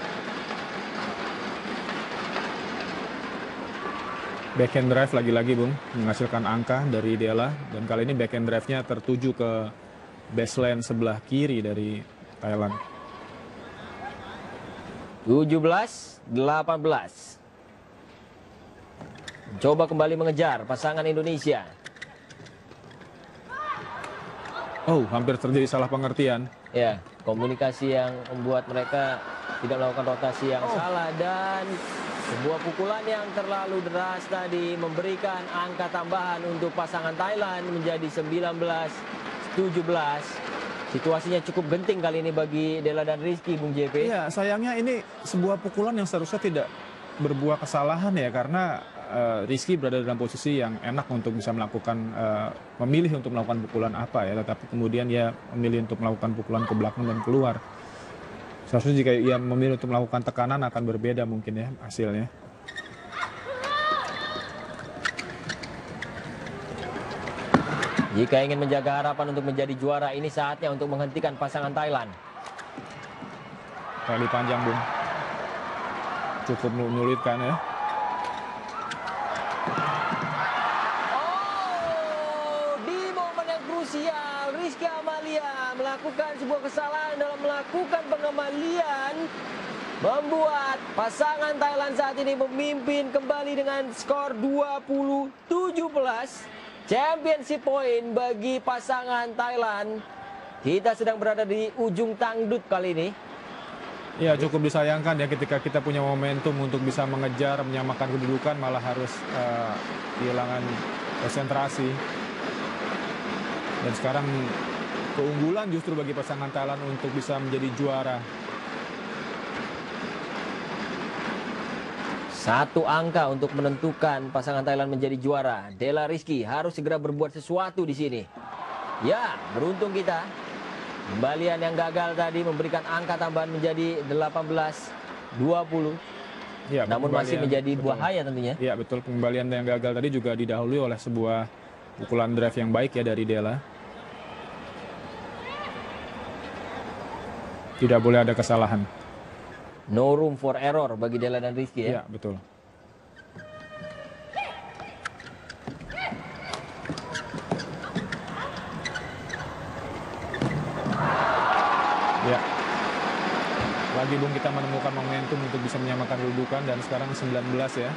Backhand drive lagi-lagi Bung, menghasilkan angka dari Della. Dan kali ini backhand drive-nya tertuju ke baseline sebelah kiri dari Thailand. 17-18. Coba kembali mengejar pasangan Indonesia. Oh, hampir terjadi salah pengertian. Ya, komunikasi yang membuat mereka tidak melakukan rotasi yang salah. Dan sebuah pukulan yang terlalu deras tadi memberikan angka tambahan untuk pasangan Thailand menjadi 19-17. Situasinya cukup genting kali ini bagi Della dan Rizky, Bung JP. Iya, sayangnya ini sebuah pukulan yang seharusnya tidak berbuah kesalahan ya, karena Rizky berada dalam posisi yang enak untuk bisa melakukan, memilih untuk melakukan pukulan apa ya, tetapi kemudian ia memilih untuk melakukan pukulan ke belakang dan keluar. Seharusnya jika ia memilih untuk melakukan tekanan akan berbeda mungkin ya hasilnya. Jika ingin menjaga harapan untuk menjadi juara, ini saatnya untuk menghentikan pasangan Thailand. Rally panjang Bung, cukup menyulitkan ya. Oh, di momen yang krusial, Rizky Amalia melakukan sebuah kesalahan dalam melakukan pengembalian, membuat pasangan Thailand saat ini memimpin kembali dengan skor 20-17. Championship point bagi pasangan Thailand. Kita sedang berada di ujung tangdut kali ini. Ya, cukup disayangkan ya ketika kita punya momentum untuk bisa mengejar, menyamakan kedudukan, malah harus kehilangan konsentrasi. Dan sekarang keunggulan justru bagi pasangan Thailand untuk bisa menjadi juara. Satu angka untuk menentukan pasangan Thailand menjadi juara. Della Rizky harus segera berbuat sesuatu di sini. Ya, beruntung kita. Kembalian yang gagal tadi memberikan angka tambahan menjadi 18-20. Ya, namun masih menjadi bahaya tentunya. Ya, betul. Pengembalian yang gagal tadi juga didahului oleh sebuah pukulan drive yang baik ya dari Della. Tidak boleh ada kesalahan. No room for error bagi Della dan Rizky ya. Ya, betul. Ya. Lagi Bung, kita menemukan momentum untuk bisa menyamakan kedudukan dan sekarang 19 ya.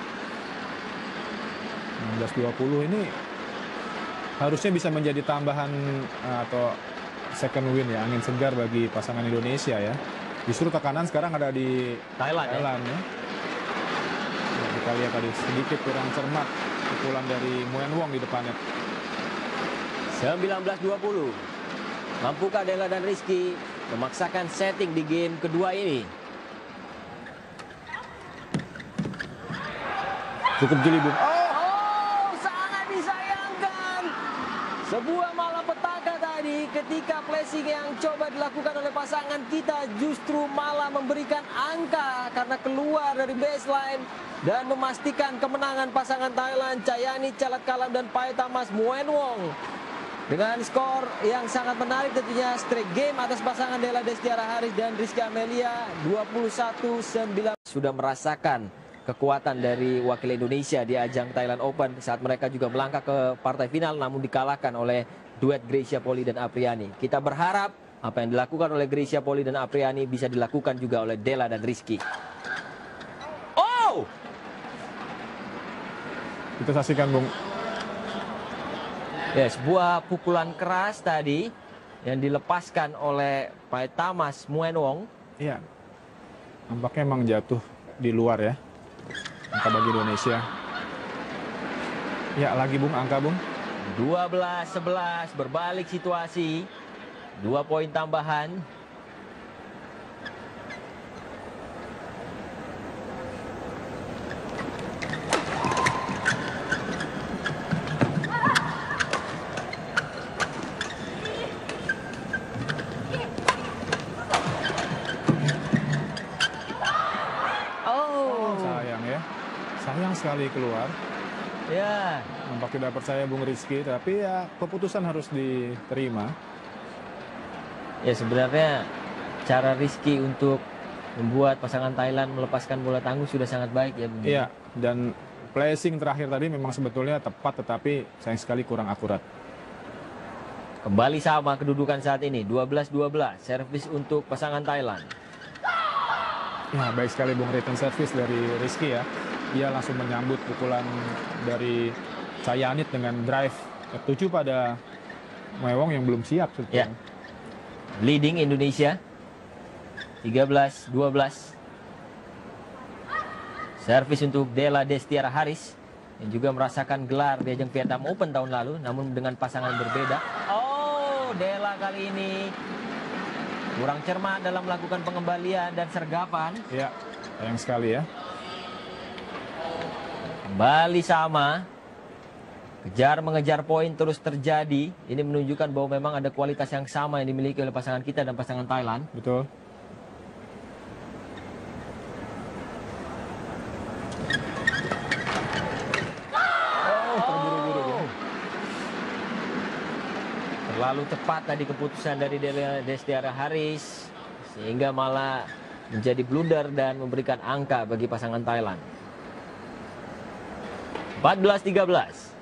19-20 ini harusnya bisa menjadi tambahan atau second win ya, angin segar bagi pasangan Indonesia ya. Justru tekanan sekarang ada di Thailand ya. Ya, kita lihat tadi sedikit kurang cermat pukulan dari Muen Wong di depannya. 19-20. Mampukah Della dan Rizky memaksakan setting di game kedua ini? Cukup jeli Bung. Oh, sangat disayangkan. Sebuah malapetaka tadi ketika flashing yang coba dilakukan oleh pasangan kita justru malah memberikan angka karena keluar dari baseline dan memastikan kemenangan pasangan Thailand Chayani Chalatkalam dan Paetamas Muen Wong. Dengan skor yang sangat menarik tentunya, straight game atas pasangan Della Destiara Haris dan Rizky Amelia 21-19. Sudah merasakan kekuatan dari wakil Indonesia di ajang Thailand Open saat mereka juga melangkah ke partai final namun dikalahkan oleh duet Greysia Poli dan Apriani. Kita berharap apa yang dilakukan oleh Greysia Poli dan Apriani bisa dilakukan juga oleh Della dan Rizky. Oh! Kita saksikan Bung. Ya, sebuah pukulan keras tadi yang dilepaskan oleh Paetamas Muen Wong. Iya. Nampaknya emang jatuh di luar ya. Angka bagi Indonesia. Ya, lagi Bung, angka Bung. 12-11 berbalik situasi. 2 poin tambahan. sekali keluar. Ya, Nampak tidak percaya Bung Rizky, tapi ya keputusan harus diterima. ya sebenarnya cara Rizky untuk membuat pasangan Thailand melepaskan bola tangguh sudah sangat baik ya, Bung. Iya, dan placing terakhir tadi memang sebetulnya tepat, tetapi sayang sekali kurang akurat. Kembali sama kedudukan saat ini, 12-12. Servis untuk pasangan Thailand. Ya, baik sekali Bung, return service dari Rizky ya. Ia langsung menyambut pukulan dari Cayanit dengan drive F7 pada Muewong yang belum siap sebetulnya. Ya. Leading Indonesia 13-12. Servis untuk Della Destiara Haris yang juga merasakan gelar di ajang Vietnam Open tahun lalu, namun dengan pasangan berbeda. Oh, Della kali ini kurang cermat dalam melakukan pengembalian dan sergapan. Ya, sayang sekali ya. Kembali sama. Kejar mengejar poin terus terjadi. Ini menunjukkan bahwa memang ada kualitas yang sama yang dimiliki oleh pasangan kita dan pasangan Thailand. Betul. Oh, terburu-buru Bung. Terlalu cepat tadi keputusan dari Della Destiara Haris, sehingga malah menjadi blunder dan memberikan angka bagi pasangan Thailand. 14-13.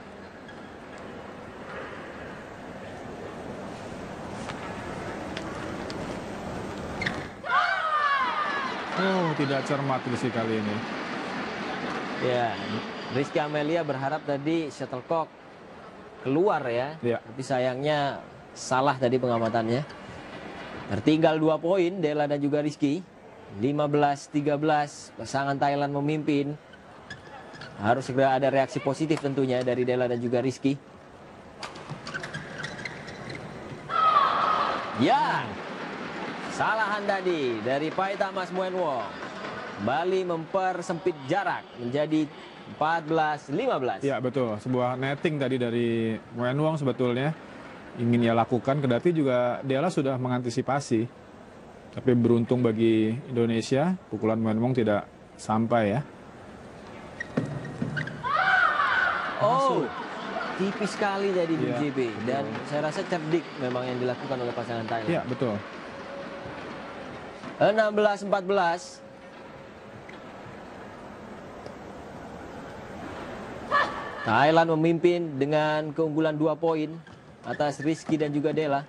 Oh, tidak cermat Rizky kali ini. Ya, Rizky Amelia berharap tadi shuttlecock keluar ya. Ya. Tapi sayangnya salah tadi pengamatannya. Tertinggal 2 poin Della dan juga Rizky. 15-13, pasangan Thailand memimpin. Harus segera ada reaksi positif tentunya dari Della dan juga Rizky. Ya, salahan tadi dari Paitamas Muenwong. Kembali mempersempit jarak menjadi 14-15. Ya, betul. Sebuah netting tadi dari Muenwong sebetulnya ingin ia lakukan, kendati juga Della sudah mengantisipasi. Tapi beruntung bagi Indonesia, pukulan Muenwong tidak sampai ya. Oh, tipis sekali tadi di Iya, JB. Dan saya rasa cerdik memang yang dilakukan oleh pasangan Thailand. Iya, betul. 16-14. Thailand memimpin dengan keunggulan 2 poin atas Rizky dan juga Della.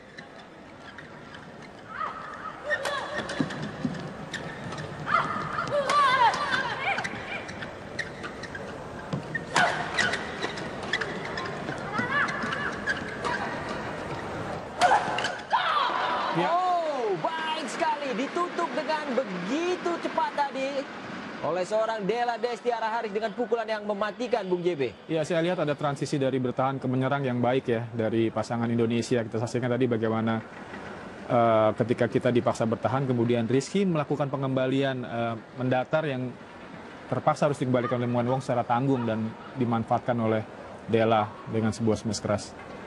Ya. Oh, baik sekali. Ditutup dengan begitu cepat tadi oleh seorang Della Destiara Haris dengan pukulan yang mematikan, Bung JB. Ya, saya lihat ada transisi dari bertahan ke menyerang yang baik ya dari pasangan Indonesia. Kita saksikan tadi bagaimana ketika kita dipaksa bertahan, kemudian Rizky melakukan pengembalian mendatar yang terpaksa harus dikembalikan oleh Muenwong secara tanggung dan dimanfaatkan oleh Della dengan sebuah smash keras.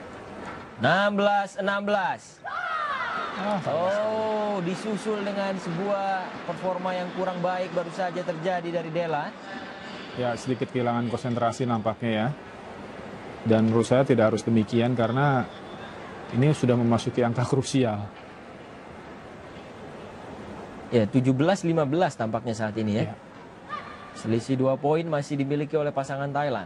16-16. Oh, disusul dengan sebuah performa yang kurang baik baru saja terjadi dari Della. Ya, sedikit kehilangan konsentrasi nampaknya ya. Dan menurut saya tidak harus demikian karena ini sudah memasuki angka krusial. Ya, 17-15 tampaknya saat ini ya. Ya. Selisih 2 poin masih dimiliki oleh pasangan Thailand.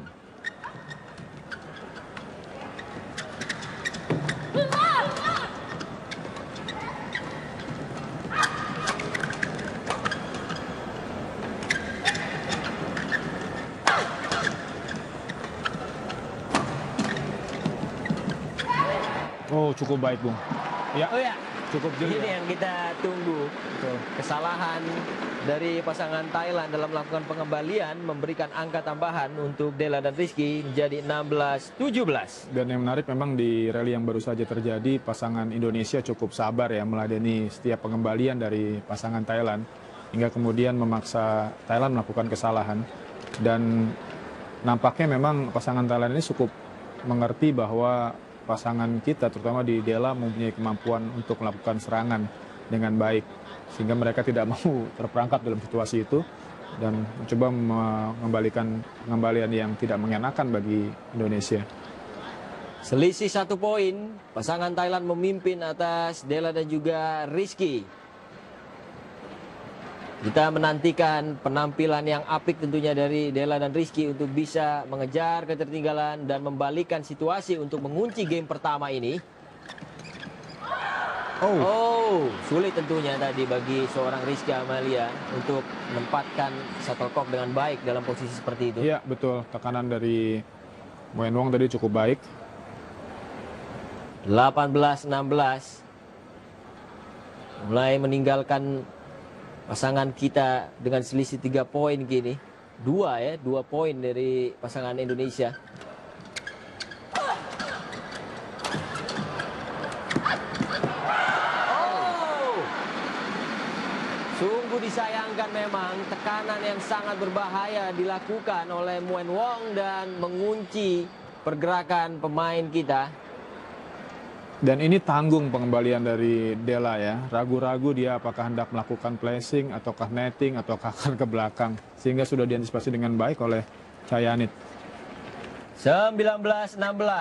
Oh, cukup baik, Bung. Ya, Oh ya, cukup jeli. ini Ya. yang kita tunggu. Betul. Kesalahan dari pasangan Thailand dalam melakukan pengembalian memberikan angka tambahan untuk Della dan Rizky menjadi 16-17. Dan yang menarik memang di rally yang baru saja terjadi, pasangan Indonesia cukup sabar ya meladeni setiap pengembalian dari pasangan Thailand hingga kemudian memaksa Thailand melakukan kesalahan. Dan nampaknya memang pasangan Thailand ini cukup mengerti bahwa pasangan kita terutama di Della mempunyai kemampuan untuk melakukan serangan dengan baik sehingga mereka tidak mau terperangkap dalam situasi itu dan mencoba mengembalikan pengembalian yang tidak mengenakan bagi Indonesia. Selisih 1 poin, pasangan Thailand memimpin atas Della dan juga Rizky. Kita menantikan penampilan yang apik tentunya dari Della dan Rizky untuk bisa mengejar ketertinggalan dan membalikan situasi untuk mengunci game pertama ini. Oh, sulit tentunya tadi bagi seorang Rizky Amalia untuk menempatkan shuttlecock dengan baik dalam posisi seperti itu. Iya, betul. Tekanan dari Moen Wong tadi cukup baik. 18-16. Mulai meninggalkan pasangan kita dengan selisih 3 poin gini. 2 poin dari pasangan Indonesia. Sungguh disayangkan memang tekanan yang sangat berbahaya dilakukan oleh Moen Wong dan mengunci pergerakan pemain kita. Dan ini tanggung pengembalian dari Della ya. Ragu-ragu dia apakah hendak melakukan placing ataukah netting ataukah akan ke belakang. Sehingga sudah diantisipasi dengan baik oleh Cayanit. 19-16.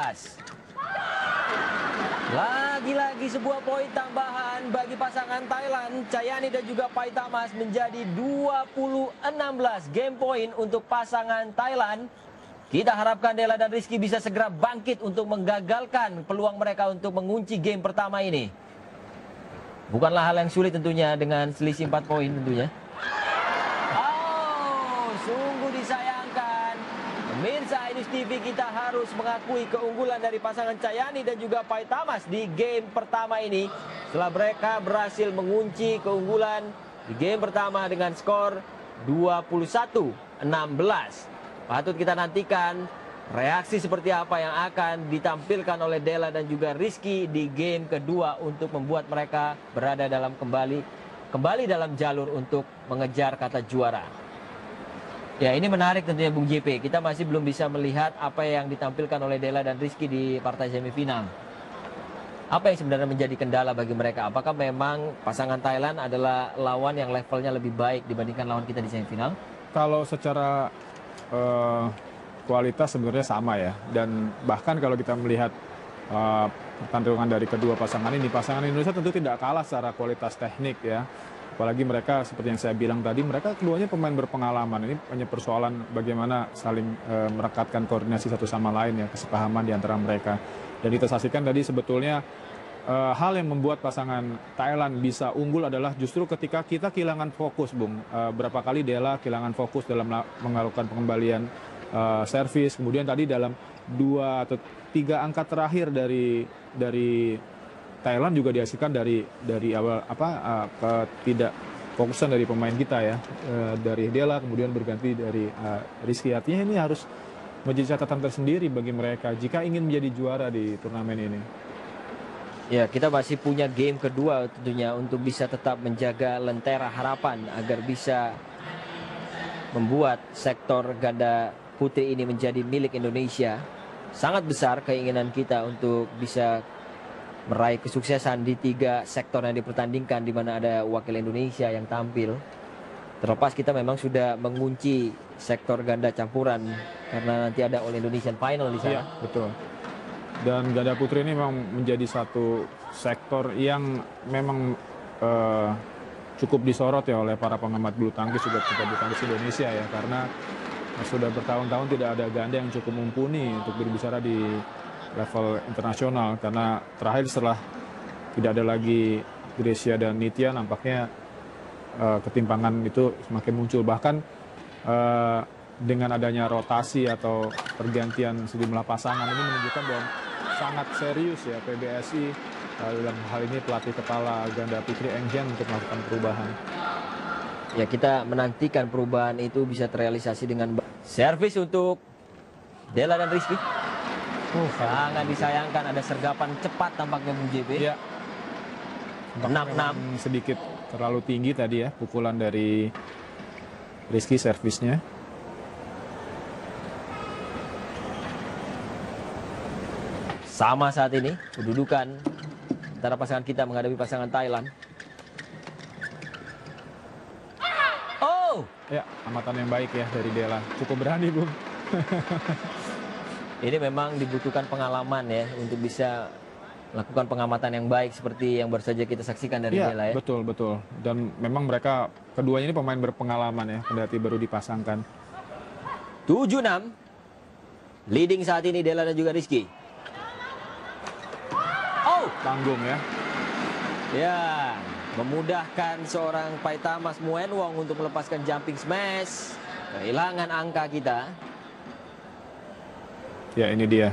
Lagi-lagi sebuah poin tambahan bagi pasangan Thailand. Cayanit dan juga Paitamas menjadi 20-16 game point untuk pasangan Thailand. Kita harapkan Della dan Rizky bisa segera bangkit untuk menggagalkan peluang mereka untuk mengunci game pertama ini. Bukanlah hal yang sulit tentunya dengan selisih 4 poin tentunya. Oh, sungguh disayangkan. Pemirsa Ainus TV, kita harus mengakui keunggulan dari pasangan Cayanit dan juga Paitamas di game pertama ini. Setelah mereka berhasil mengunci keunggulan di game pertama dengan skor 21-16. Patut kita nantikan reaksi seperti apa yang akan ditampilkan oleh Della dan juga Rizky di game kedua untuk membuat mereka berada dalam kembali dalam jalur untuk mengejar kata juara. Ya, ini menarik tentunya Bung JP. Kita masih belum bisa melihat apa yang ditampilkan oleh Della dan Rizky di partai semifinal. Apa yang sebenarnya menjadi kendala bagi mereka? Apakah memang pasangan Thailand adalah lawan yang levelnya lebih baik dibandingkan lawan kita di semifinal? Kalau secara kualitas sebenarnya sama ya, dan bahkan kalau kita melihat pertandingan dari kedua pasangan ini, pasangan Indonesia tentu tidak kalah secara kualitas teknik ya, apalagi mereka seperti yang saya bilang tadi, mereka keduanya pemain berpengalaman. Ini hanya persoalan bagaimana saling merekatkan koordinasi satu sama lain ya, kesepahaman di antara mereka. Dan kita saksikan tadi sebetulnya hal yang membuat pasangan Thailand bisa unggul adalah justru ketika kita kehilangan fokus, Bung. Berapa kali Della kehilangan fokus dalam melakukan pengembalian servis. Kemudian tadi dalam 2 atau 3 angka terakhir dari Thailand juga dihasilkan dari awal tidak fokusan dari pemain kita ya. Dari Della kemudian berganti dari Rizky. Artinya ini harus menjadi catatan tersendiri bagi mereka jika ingin menjadi juara di turnamen ini. Ya, kita masih punya game kedua tentunya untuk bisa tetap menjaga lentera harapan agar bisa membuat sektor ganda putri ini menjadi milik Indonesia. Sangat besar keinginan kita untuk bisa meraih kesuksesan di 3 sektor yang dipertandingkan, di mana ada wakil Indonesia yang tampil. Terlepas kita memang sudah mengunci sektor ganda campuran karena nanti ada All Indonesian Final di sana. Iya, betul. Dan ganda putri ini memang menjadi satu sektor yang memang cukup disorot ya oleh para pengamat bulu tangkis, juga bulu tangkis Indonesia ya, karena sudah bertahun-tahun tidak ada ganda yang cukup mumpuni untuk berbicara di level internasional. Karena terakhir setelah tidak ada lagi Grecia dan Nitya, nampaknya ketimpangan itu semakin muncul. Bahkan dengan adanya rotasi atau pergantian sejumlah pasangan ini menunjukkan bahwa sangat serius ya PBSI dalam hal ini pelatih kepala ganda putri Eng Hian untuk melakukan perubahan. Ya, kita menantikan perubahan itu bisa terrealisasi dengan servis untuk Della dan Rizky. Sangat disayangkan ada sergapan cepat tampaknya Bung JP. Ya. 6-6. Sedikit terlalu tinggi tadi ya pukulan dari Rizky servisnya. Sama saat ini kedudukan antara pasangan kita menghadapi pasangan Thailand. Oh, Ya, amatan yang baik ya dari Della. Cukup berani, Bung. Ini memang dibutuhkan pengalaman ya untuk bisa melakukan pengamatan yang baik seperti yang baru saja kita saksikan dari Iya, Della ya. betul, betul. Dan memang mereka keduanya ini pemain berpengalaman ya, kendati baru dipasangkan. 7-6. Leading saat ini Della dan juga Rizky. Oh, Tanggung ya. ya, memudahkan seorang Paitamas Muenwong untuk melepaskan jumping smash. Kehilangan angka kita. Ya, ini dia.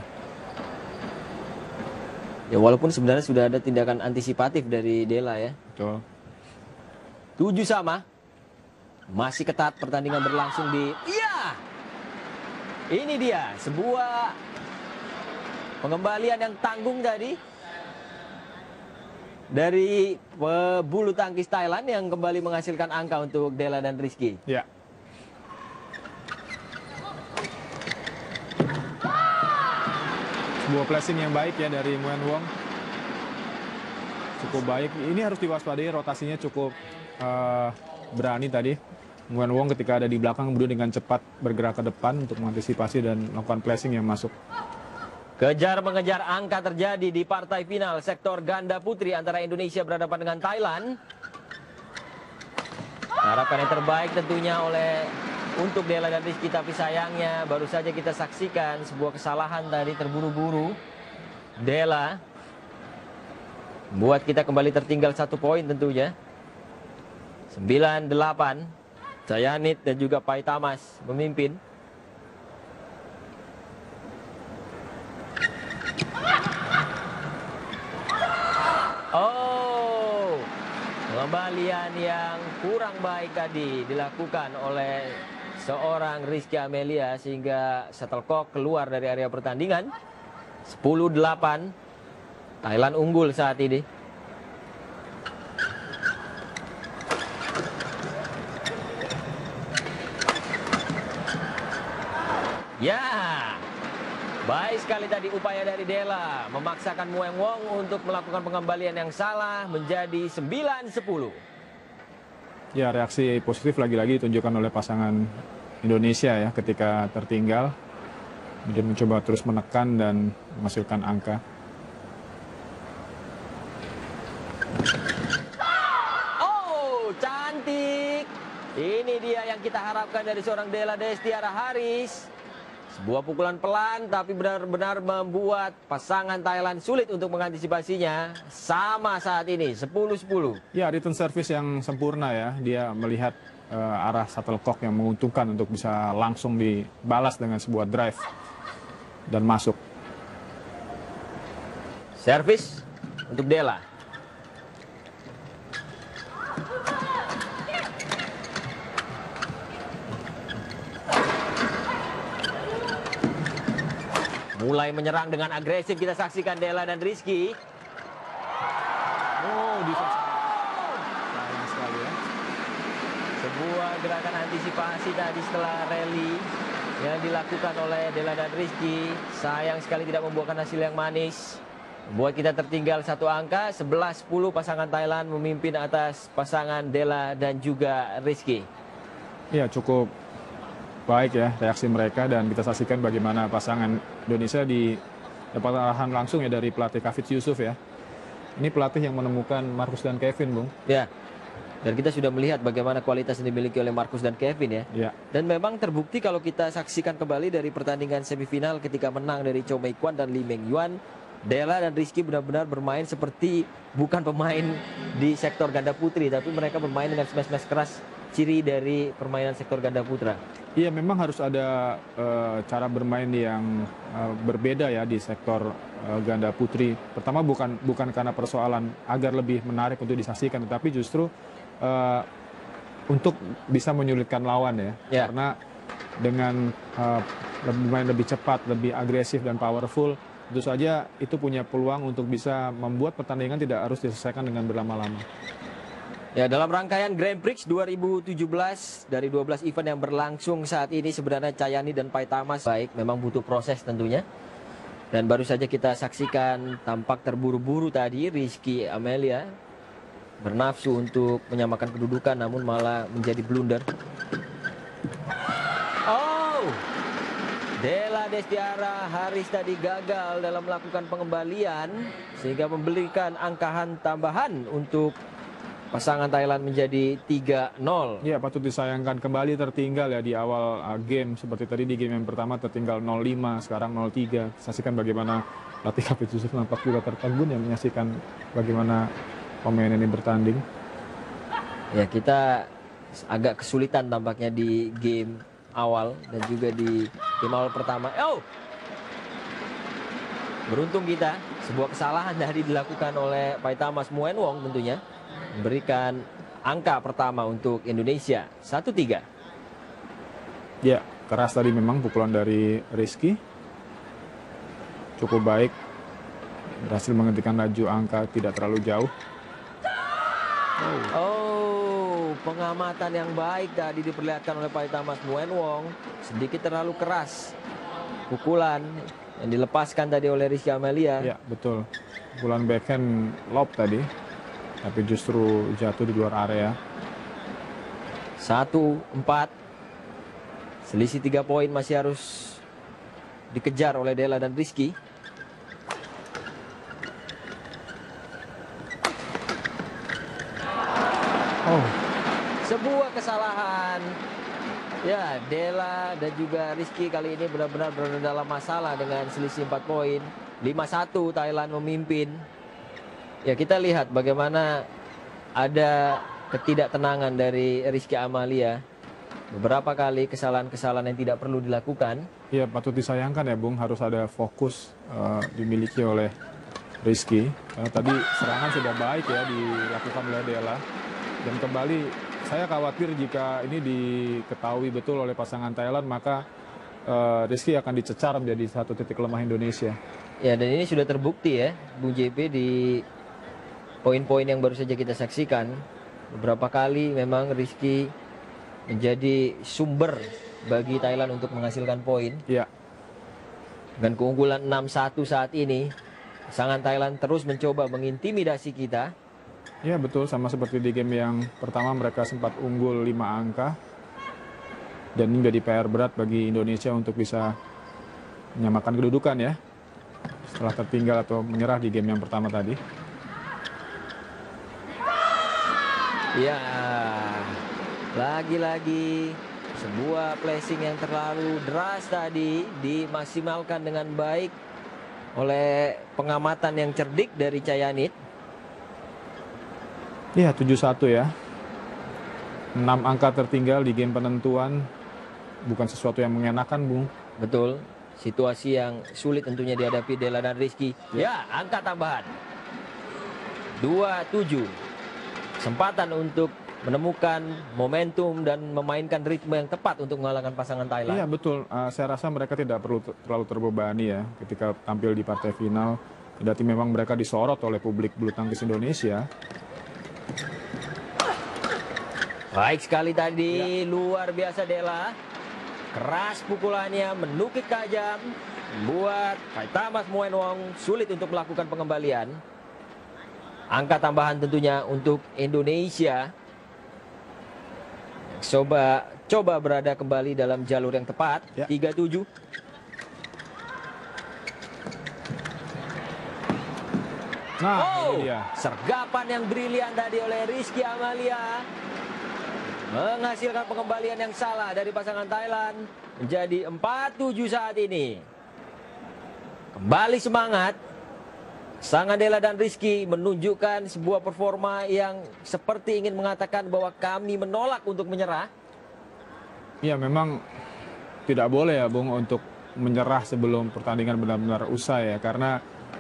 Ya walaupun sebenarnya sudah ada tindakan antisipatif dari Della ya. Betul. 7 sama. Masih ketat pertandingan berlangsung di... Iya! Ini dia, sebuah pengembalian yang tanggung tadi. Dari pebulu tangkis Thailand yang kembali menghasilkan angka untuk Della dan Rizky. Ya. Sebuah placing yang baik ya dari Muenwong. Cukup baik. Ini harus diwaspadai, rotasinya cukup berani tadi. Muenwong ketika ada di belakang kemudian dengan cepat bergerak ke depan untuk mengantisipasi dan melakukan placing yang masuk. Kejar mengejar angka terjadi di partai final sektor ganda putri antara Indonesia berhadapan dengan Thailand. Harapkan yang terbaik tentunya untuk Della dan Rizky, tapi sayangnya baru saja kita saksikan sebuah kesalahan tadi, terburu-buru. Della buat kita kembali tertinggal 1 poin tentunya. 9-8. Cayanit dan juga Paitamas memimpin. Oh, pengembalian yang kurang baik tadi dilakukan oleh seorang Rizky Amelia sehingga shuttlecock keluar dari area pertandingan. 10-8. Thailand unggul saat ini. Ya, baik sekali tadi upaya dari Della memaksakan Muenwong untuk melakukan pengembalian yang salah menjadi 9-10. Ya, reaksi positif lagi-lagi ditunjukkan oleh pasangan Indonesia ya ketika tertinggal. Dia mencoba terus menekan dan menghasilkan angka. Oh, cantik. Ini dia yang kita harapkan dari seorang Della Destiara Haris. Sebuah pukulan pelan tapi benar-benar membuat pasangan Thailand sulit untuk mengantisipasinya. Sama saat ini, 10-10. Ya, return service yang sempurna ya. Dia melihat arah shuttlecock yang menguntungkan untuk bisa langsung dibalas dengan sebuah drive dan masuk. Servis untuk Della. Mulai menyerang dengan agresif kita saksikan Della dan Rizky. Oh, sayang sekali ya. Sebuah gerakan antisipasi tadi setelah rally yang dilakukan oleh Della dan Rizky. Sayang sekali tidak membuahkan hasil yang manis. Membuat kita tertinggal 1 angka. 11-10 pasangan Thailand memimpin atas pasangan Della dan juga Rizky. Ya, cukup baik ya reaksi mereka dan kita saksikan bagaimana pasangan Indonesia dapat arahan langsung ya dari pelatih Kafid Yusuf ya. Ini pelatih yang menemukan Marcus dan Kevin, Bung. Ya. Dan kita sudah melihat bagaimana kualitas yang dimiliki oleh Marcus dan Kevin ya. Ya. Dan memang terbukti kalau kita saksikan kembali dari pertandingan semifinal ketika menang dari Chow Mei Kwan dan Lee Meng Yuan, Della dan Rizky benar-benar bermain seperti bukan pemain di sektor ganda putri, tapi mereka bermain dengan smash-smash keras, ciri dari permainan sektor ganda putra. Iya, memang harus ada cara bermain yang berbeda ya di sektor ganda putri. Pertama bukan karena persoalan agar lebih menarik untuk disaksikan, tetapi justru untuk bisa menyulitkan lawan ya. Ya. Karena dengan bermain lebih cepat, lebih agresif dan powerful, tentu saja itu punya peluang untuk bisa membuat pertandingan tidak harus diselesaikan dengan berlama-lama. Ya, dalam rangkaian Grand Prix 2017 dari 12 event yang berlangsung saat ini sebenarnya Cayani dan Paitamas baik, memang butuh proses tentunya. Dan baru saja kita saksikan tampak terburu-buru tadi Rizky Amelia bernafsu untuk menyamakan kedudukan namun malah menjadi blunder. Della Destiara Haris tadi gagal dalam melakukan pengembalian sehingga memberikan angkahan tambahan untuk pasangan Thailand menjadi 3-0. Ya, patut disayangkan kembali tertinggal ya di awal game. Seperti tadi di game yang pertama tertinggal 0-5, sekarang 0-3. Saksikan bagaimana Latif Hafiz Yusuf nampak juga tertegun yang menyaksikan bagaimana pemain ini bertanding. Ya, kita agak kesulitan tampaknya di game awal dan juga di game awal pertama. Beruntung kita, sebuah kesalahan tadi dilakukan oleh Paitamas Muenwong tentunya. Memberikan angka pertama untuk Indonesia, 1-3. Ya, keras tadi memang pukulan dari Rizky. Cukup baik. Berhasil menghentikan laju angka tidak terlalu jauh. Pengamatan yang baik tadi diperlihatkan oleh Paitamas Muenwong. Sedikit terlalu keras pukulan yang dilepaskan tadi oleh Rizky Amalia. Ya, betul. Pukulan backhand lob tadi, tapi justru jatuh di luar area. 1-4. Selisih 3 poin masih harus dikejar oleh Della dan Rizky. Sebuah kesalahan. Ya, Della dan juga Rizky kali ini benar-benar berada dalam masalah dengan selisih 4 poin. 5-1 Thailand memimpin. Ya, kita lihat bagaimana ada ketidaktenangan dari Rizky Amalia. Beberapa kali kesalahan-kesalahan yang tidak perlu dilakukan. Ya, patut disayangkan ya Bung, harus ada fokus dimiliki oleh Rizky. Karena tadi serangan sudah baik ya dilakukan oleh Della. Dan kembali saya khawatir jika ini diketahui betul oleh pasangan Thailand, maka Rizky akan dicecar menjadi satu titik lemah Indonesia. Ya, dan ini sudah terbukti ya, Bung JP, di poin-poin yang baru saja kita saksikan. Beberapa kali memang Rizky menjadi sumber bagi Thailand untuk menghasilkan poin. Ya. Dengan keunggulan 6-1 saat ini, pasangan Thailand terus mencoba mengintimidasi kita. Ya, betul, sama seperti di game yang pertama mereka sempat unggul 5 angka. Dan ini menjadi PR berat bagi Indonesia untuk bisa menyamakan kedudukan ya, setelah tertinggal atau menyerah di game yang pertama tadi. Ya, lagi-lagi sebuah placing yang terlalu deras tadi dimaksimalkan dengan baik oleh pengamatan yang cerdik dari Cayanit. Ya, 7-1 ya. 6 angka tertinggal di game penentuan bukan sesuatu yang mengenakan, Bung. Betul, situasi yang sulit tentunya dihadapi Della dan Rizky. Ya, angka tambahan 27. Kesempatan untuk menemukan momentum dan memainkan ritme yang tepat untuk mengalahkan pasangan Thailand. Iya, betul. Saya rasa mereka tidak perlu terlalu terbebani ya ketika tampil di partai final. Kendati memang mereka disorot oleh publik bulu tangkis Indonesia. Baik sekali tadi, luar biasa Della. Keras pukulannya, menukik tajam, membuat Paitamas Muenwong sulit untuk melakukan pengembalian. Angka tambahan tentunya untuk Indonesia. Coba berada kembali dalam jalur yang tepat. Ya. 3-7. Nah, ini dia. Sergapan yang brilian tadi oleh Rizky Amalia menghasilkan pengembalian yang salah dari pasangan Thailand menjadi 4-7 saat ini. Kembali semangat. Pasangan Della dan Rizky menunjukkan sebuah performa yang seperti ingin mengatakan bahwa kami menolak untuk menyerah. Ya, memang tidak boleh ya Bung untuk menyerah sebelum pertandingan benar-benar usai ya. Karena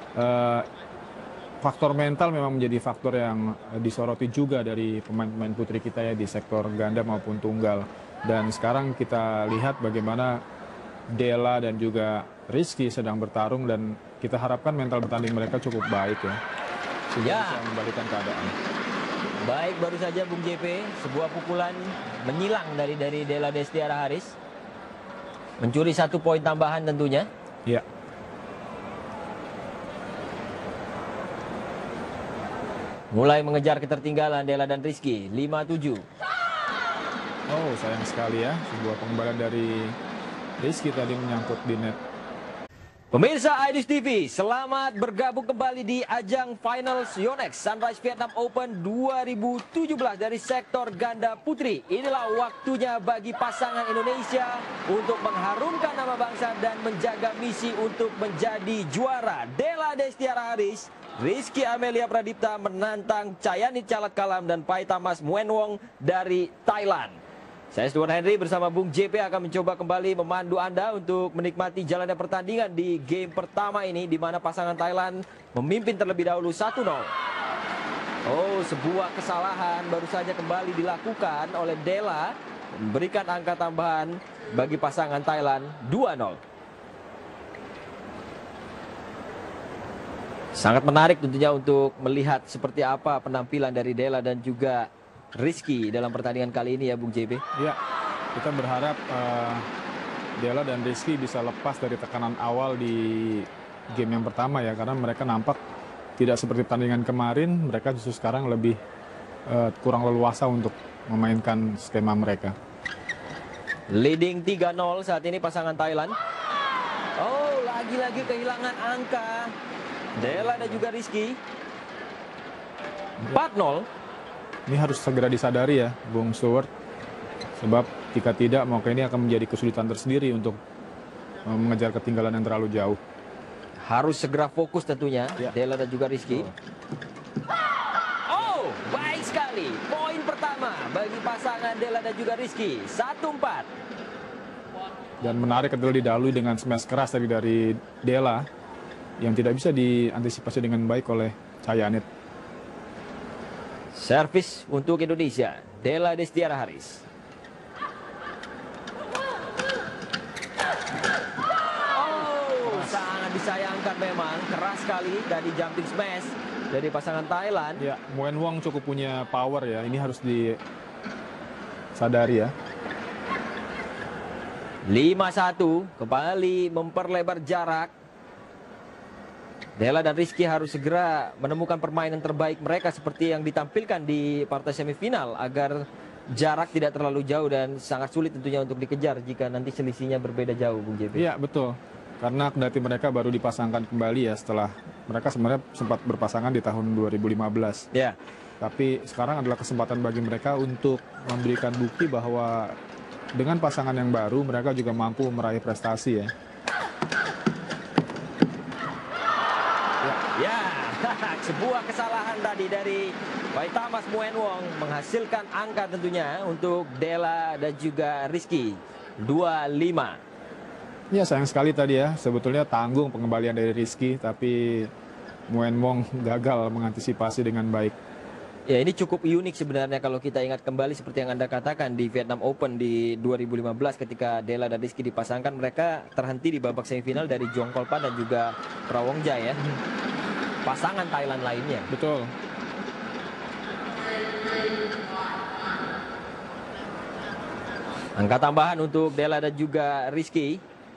faktor mental memang menjadi faktor yang disoroti juga dari pemain-pemain putri kita ya di sektor ganda maupun tunggal. Dan sekarang kita lihat bagaimana Della dan juga Rizky sedang bertarung dan kita harapkan mental bertanding mereka cukup baik ya. Sehingga bisa membalikan keadaan. Baik, baru saja Bung JP, sebuah pukulan menyilang dari Della Destiara Haris. Mencuri 1 poin tambahan tentunya. Ya. Mulai mengejar ketertinggalan Della dan Rizky, 5-7. Oh, sayang sekali ya. Sebuah pengembalian dari Rizky tadi menyangkut di net Pemirsa IDIS TV, selamat bergabung kembali di ajang Finals Yonex Sunrise Vietnam Open 2017 dari sektor ganda putri. Inilah waktunya bagi pasangan Indonesia untuk mengharumkan nama bangsa dan menjaga misi untuk menjadi juara. Della Destiara Haris, Rizky Amelia Pradipta menantang Cayanit Calat Kalam dan Paitamas Muenwong dari Thailand. Saya Stuart Henry bersama Bung JP akan mencoba kembali memandu Anda untuk menikmati jalannya pertandingan di game pertama ini, di mana pasangan Thailand memimpin terlebih dahulu 1-0. Oh, sebuah kesalahan baru saja kembali dilakukan oleh Della, memberikan angka tambahan bagi pasangan Thailand 2-0. Sangat menarik tentunya untuk melihat seperti apa penampilan dari Della dan juga Rizky dalam pertandingan kali ini ya Bung JP. Ya, kita berharap Della dan Rizky bisa lepas dari tekanan awal di game yang pertama ya, karena mereka nampak tidak seperti pertandingan kemarin. Mereka justru sekarang lebih kurang leluasa untuk memainkan skema mereka. Leading 3-0 saat ini pasangan Thailand. Oh, lagi-lagi kehilangan angka Della dan juga Rizky. 4-0. Ini harus segera disadari ya, Bung Stuart. Sebab jika tidak, maka ini akan menjadi kesulitan tersendiri untuk mengejar ketinggalan yang terlalu jauh. Harus segera fokus tentunya, ya. Della dan juga Rizky. Oh, baik sekali. Poin pertama bagi pasangan Della dan juga Rizky. 1-4. Dan menarik adalah didahului dengan smash keras dari Della yang tidak bisa diantisipasi dengan baik oleh Cayanit. Servis untuk Indonesia, Della Destiara Haris. Oh, sangat disayangkan memang. Keras sekali tadi jumping smash dari pasangan Thailand. Ya, Muenwong cukup punya power ya. Ini harus disadari ya. 5-1, kembali memperlebar jarak. Della dan Rizky harus segera menemukan permainan terbaik mereka seperti yang ditampilkan di partai semifinal agar jarak tidak terlalu jauh dan sangat sulit tentunya untuk dikejar jika nanti selisihnya berbeda jauh, Bung JP. Iya, betul. Karena kendati mereka baru dipasangkan kembali ya setelah mereka sebenarnya sempat berpasangan di tahun 2015. Ya. Tapi sekarang adalah kesempatan bagi mereka untuk memberikan bukti bahwa dengan pasangan yang baru mereka juga mampu meraih prestasi ya. Ya, sebuah kesalahan tadi dari Paitamas Muenwong menghasilkan angka tentunya untuk Della dan juga Rizky. 2-5. Ya, sayang sekali tadi ya. Sebetulnya tanggung pengembalian dari Rizky, tapi Muenwong gagal mengantisipasi dengan baik. Ya, ini cukup unik sebenarnya kalau kita ingat kembali seperti yang Anda katakan di Vietnam Open di 2015 ketika Della dan Rizky dipasangkan, mereka terhenti di babak semifinal dari Jongkolpan dan juga Prawongja ya. Pasangan Thailand lainnya. Betul. Angka tambahan untuk Della dan juga Rizky.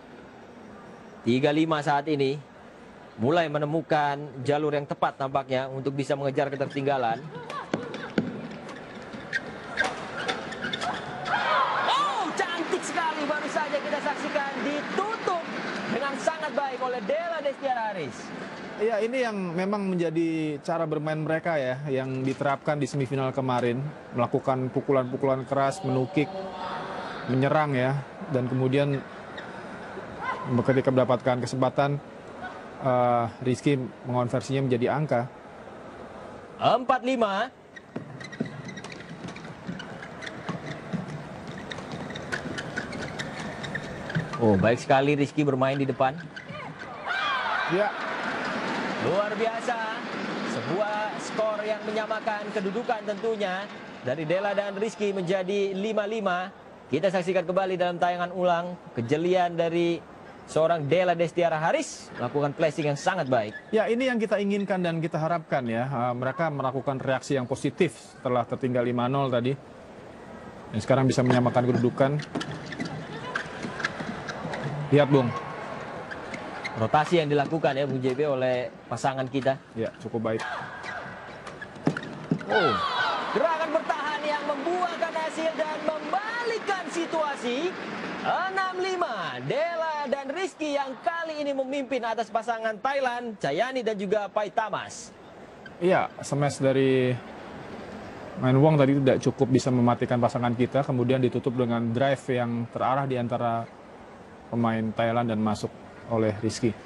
3-5 saat ini. Mulai menemukan jalur yang tepat nampaknya untuk bisa mengejar ketertinggalan. Oh, cantik sekali baru saja kita saksikan, ditutup dengan sangat baik oleh Della Destiara Haris. Iya, ini yang memang menjadi cara bermain mereka ya, yang diterapkan di semifinal kemarin. Melakukan pukulan-pukulan keras, menukik, menyerang ya. Dan kemudian ketika mendapatkan kesempatan, Rizky mengonversinya menjadi angka. 4-5. Oh, baik sekali Rizky bermain di depan. Ya. Luar biasa. Sebuah skor yang menyamakan kedudukan tentunya. Dari Della dan Rizky menjadi 5-5. Kita saksikan kembali dalam tayangan ulang kejelian dari seorang Della Destiara Haris melakukan placing yang sangat baik. Ya, ini yang kita inginkan dan kita harapkan ya. Mereka melakukan reaksi yang positif setelah tertinggal 5-0 tadi. Dan sekarang bisa menyamakan kedudukan. Lihat, Bung. Rotasi yang dilakukan ya Bung JP oleh pasangan kita. Ya, cukup baik. Oh, gerakan bertahan yang membuahkan hasil dan membalikkan situasi. 6-5, Della dan Rizky Rizky yang kali ini memimpin atas pasangan Thailand, Chayani dan juga Pai Tamas. Iya, smash dari main Wong tadi tidak cukup bisa mematikan pasangan kita, kemudian ditutup dengan drive yang terarah di antara pemain Thailand dan masuk oleh Rizky.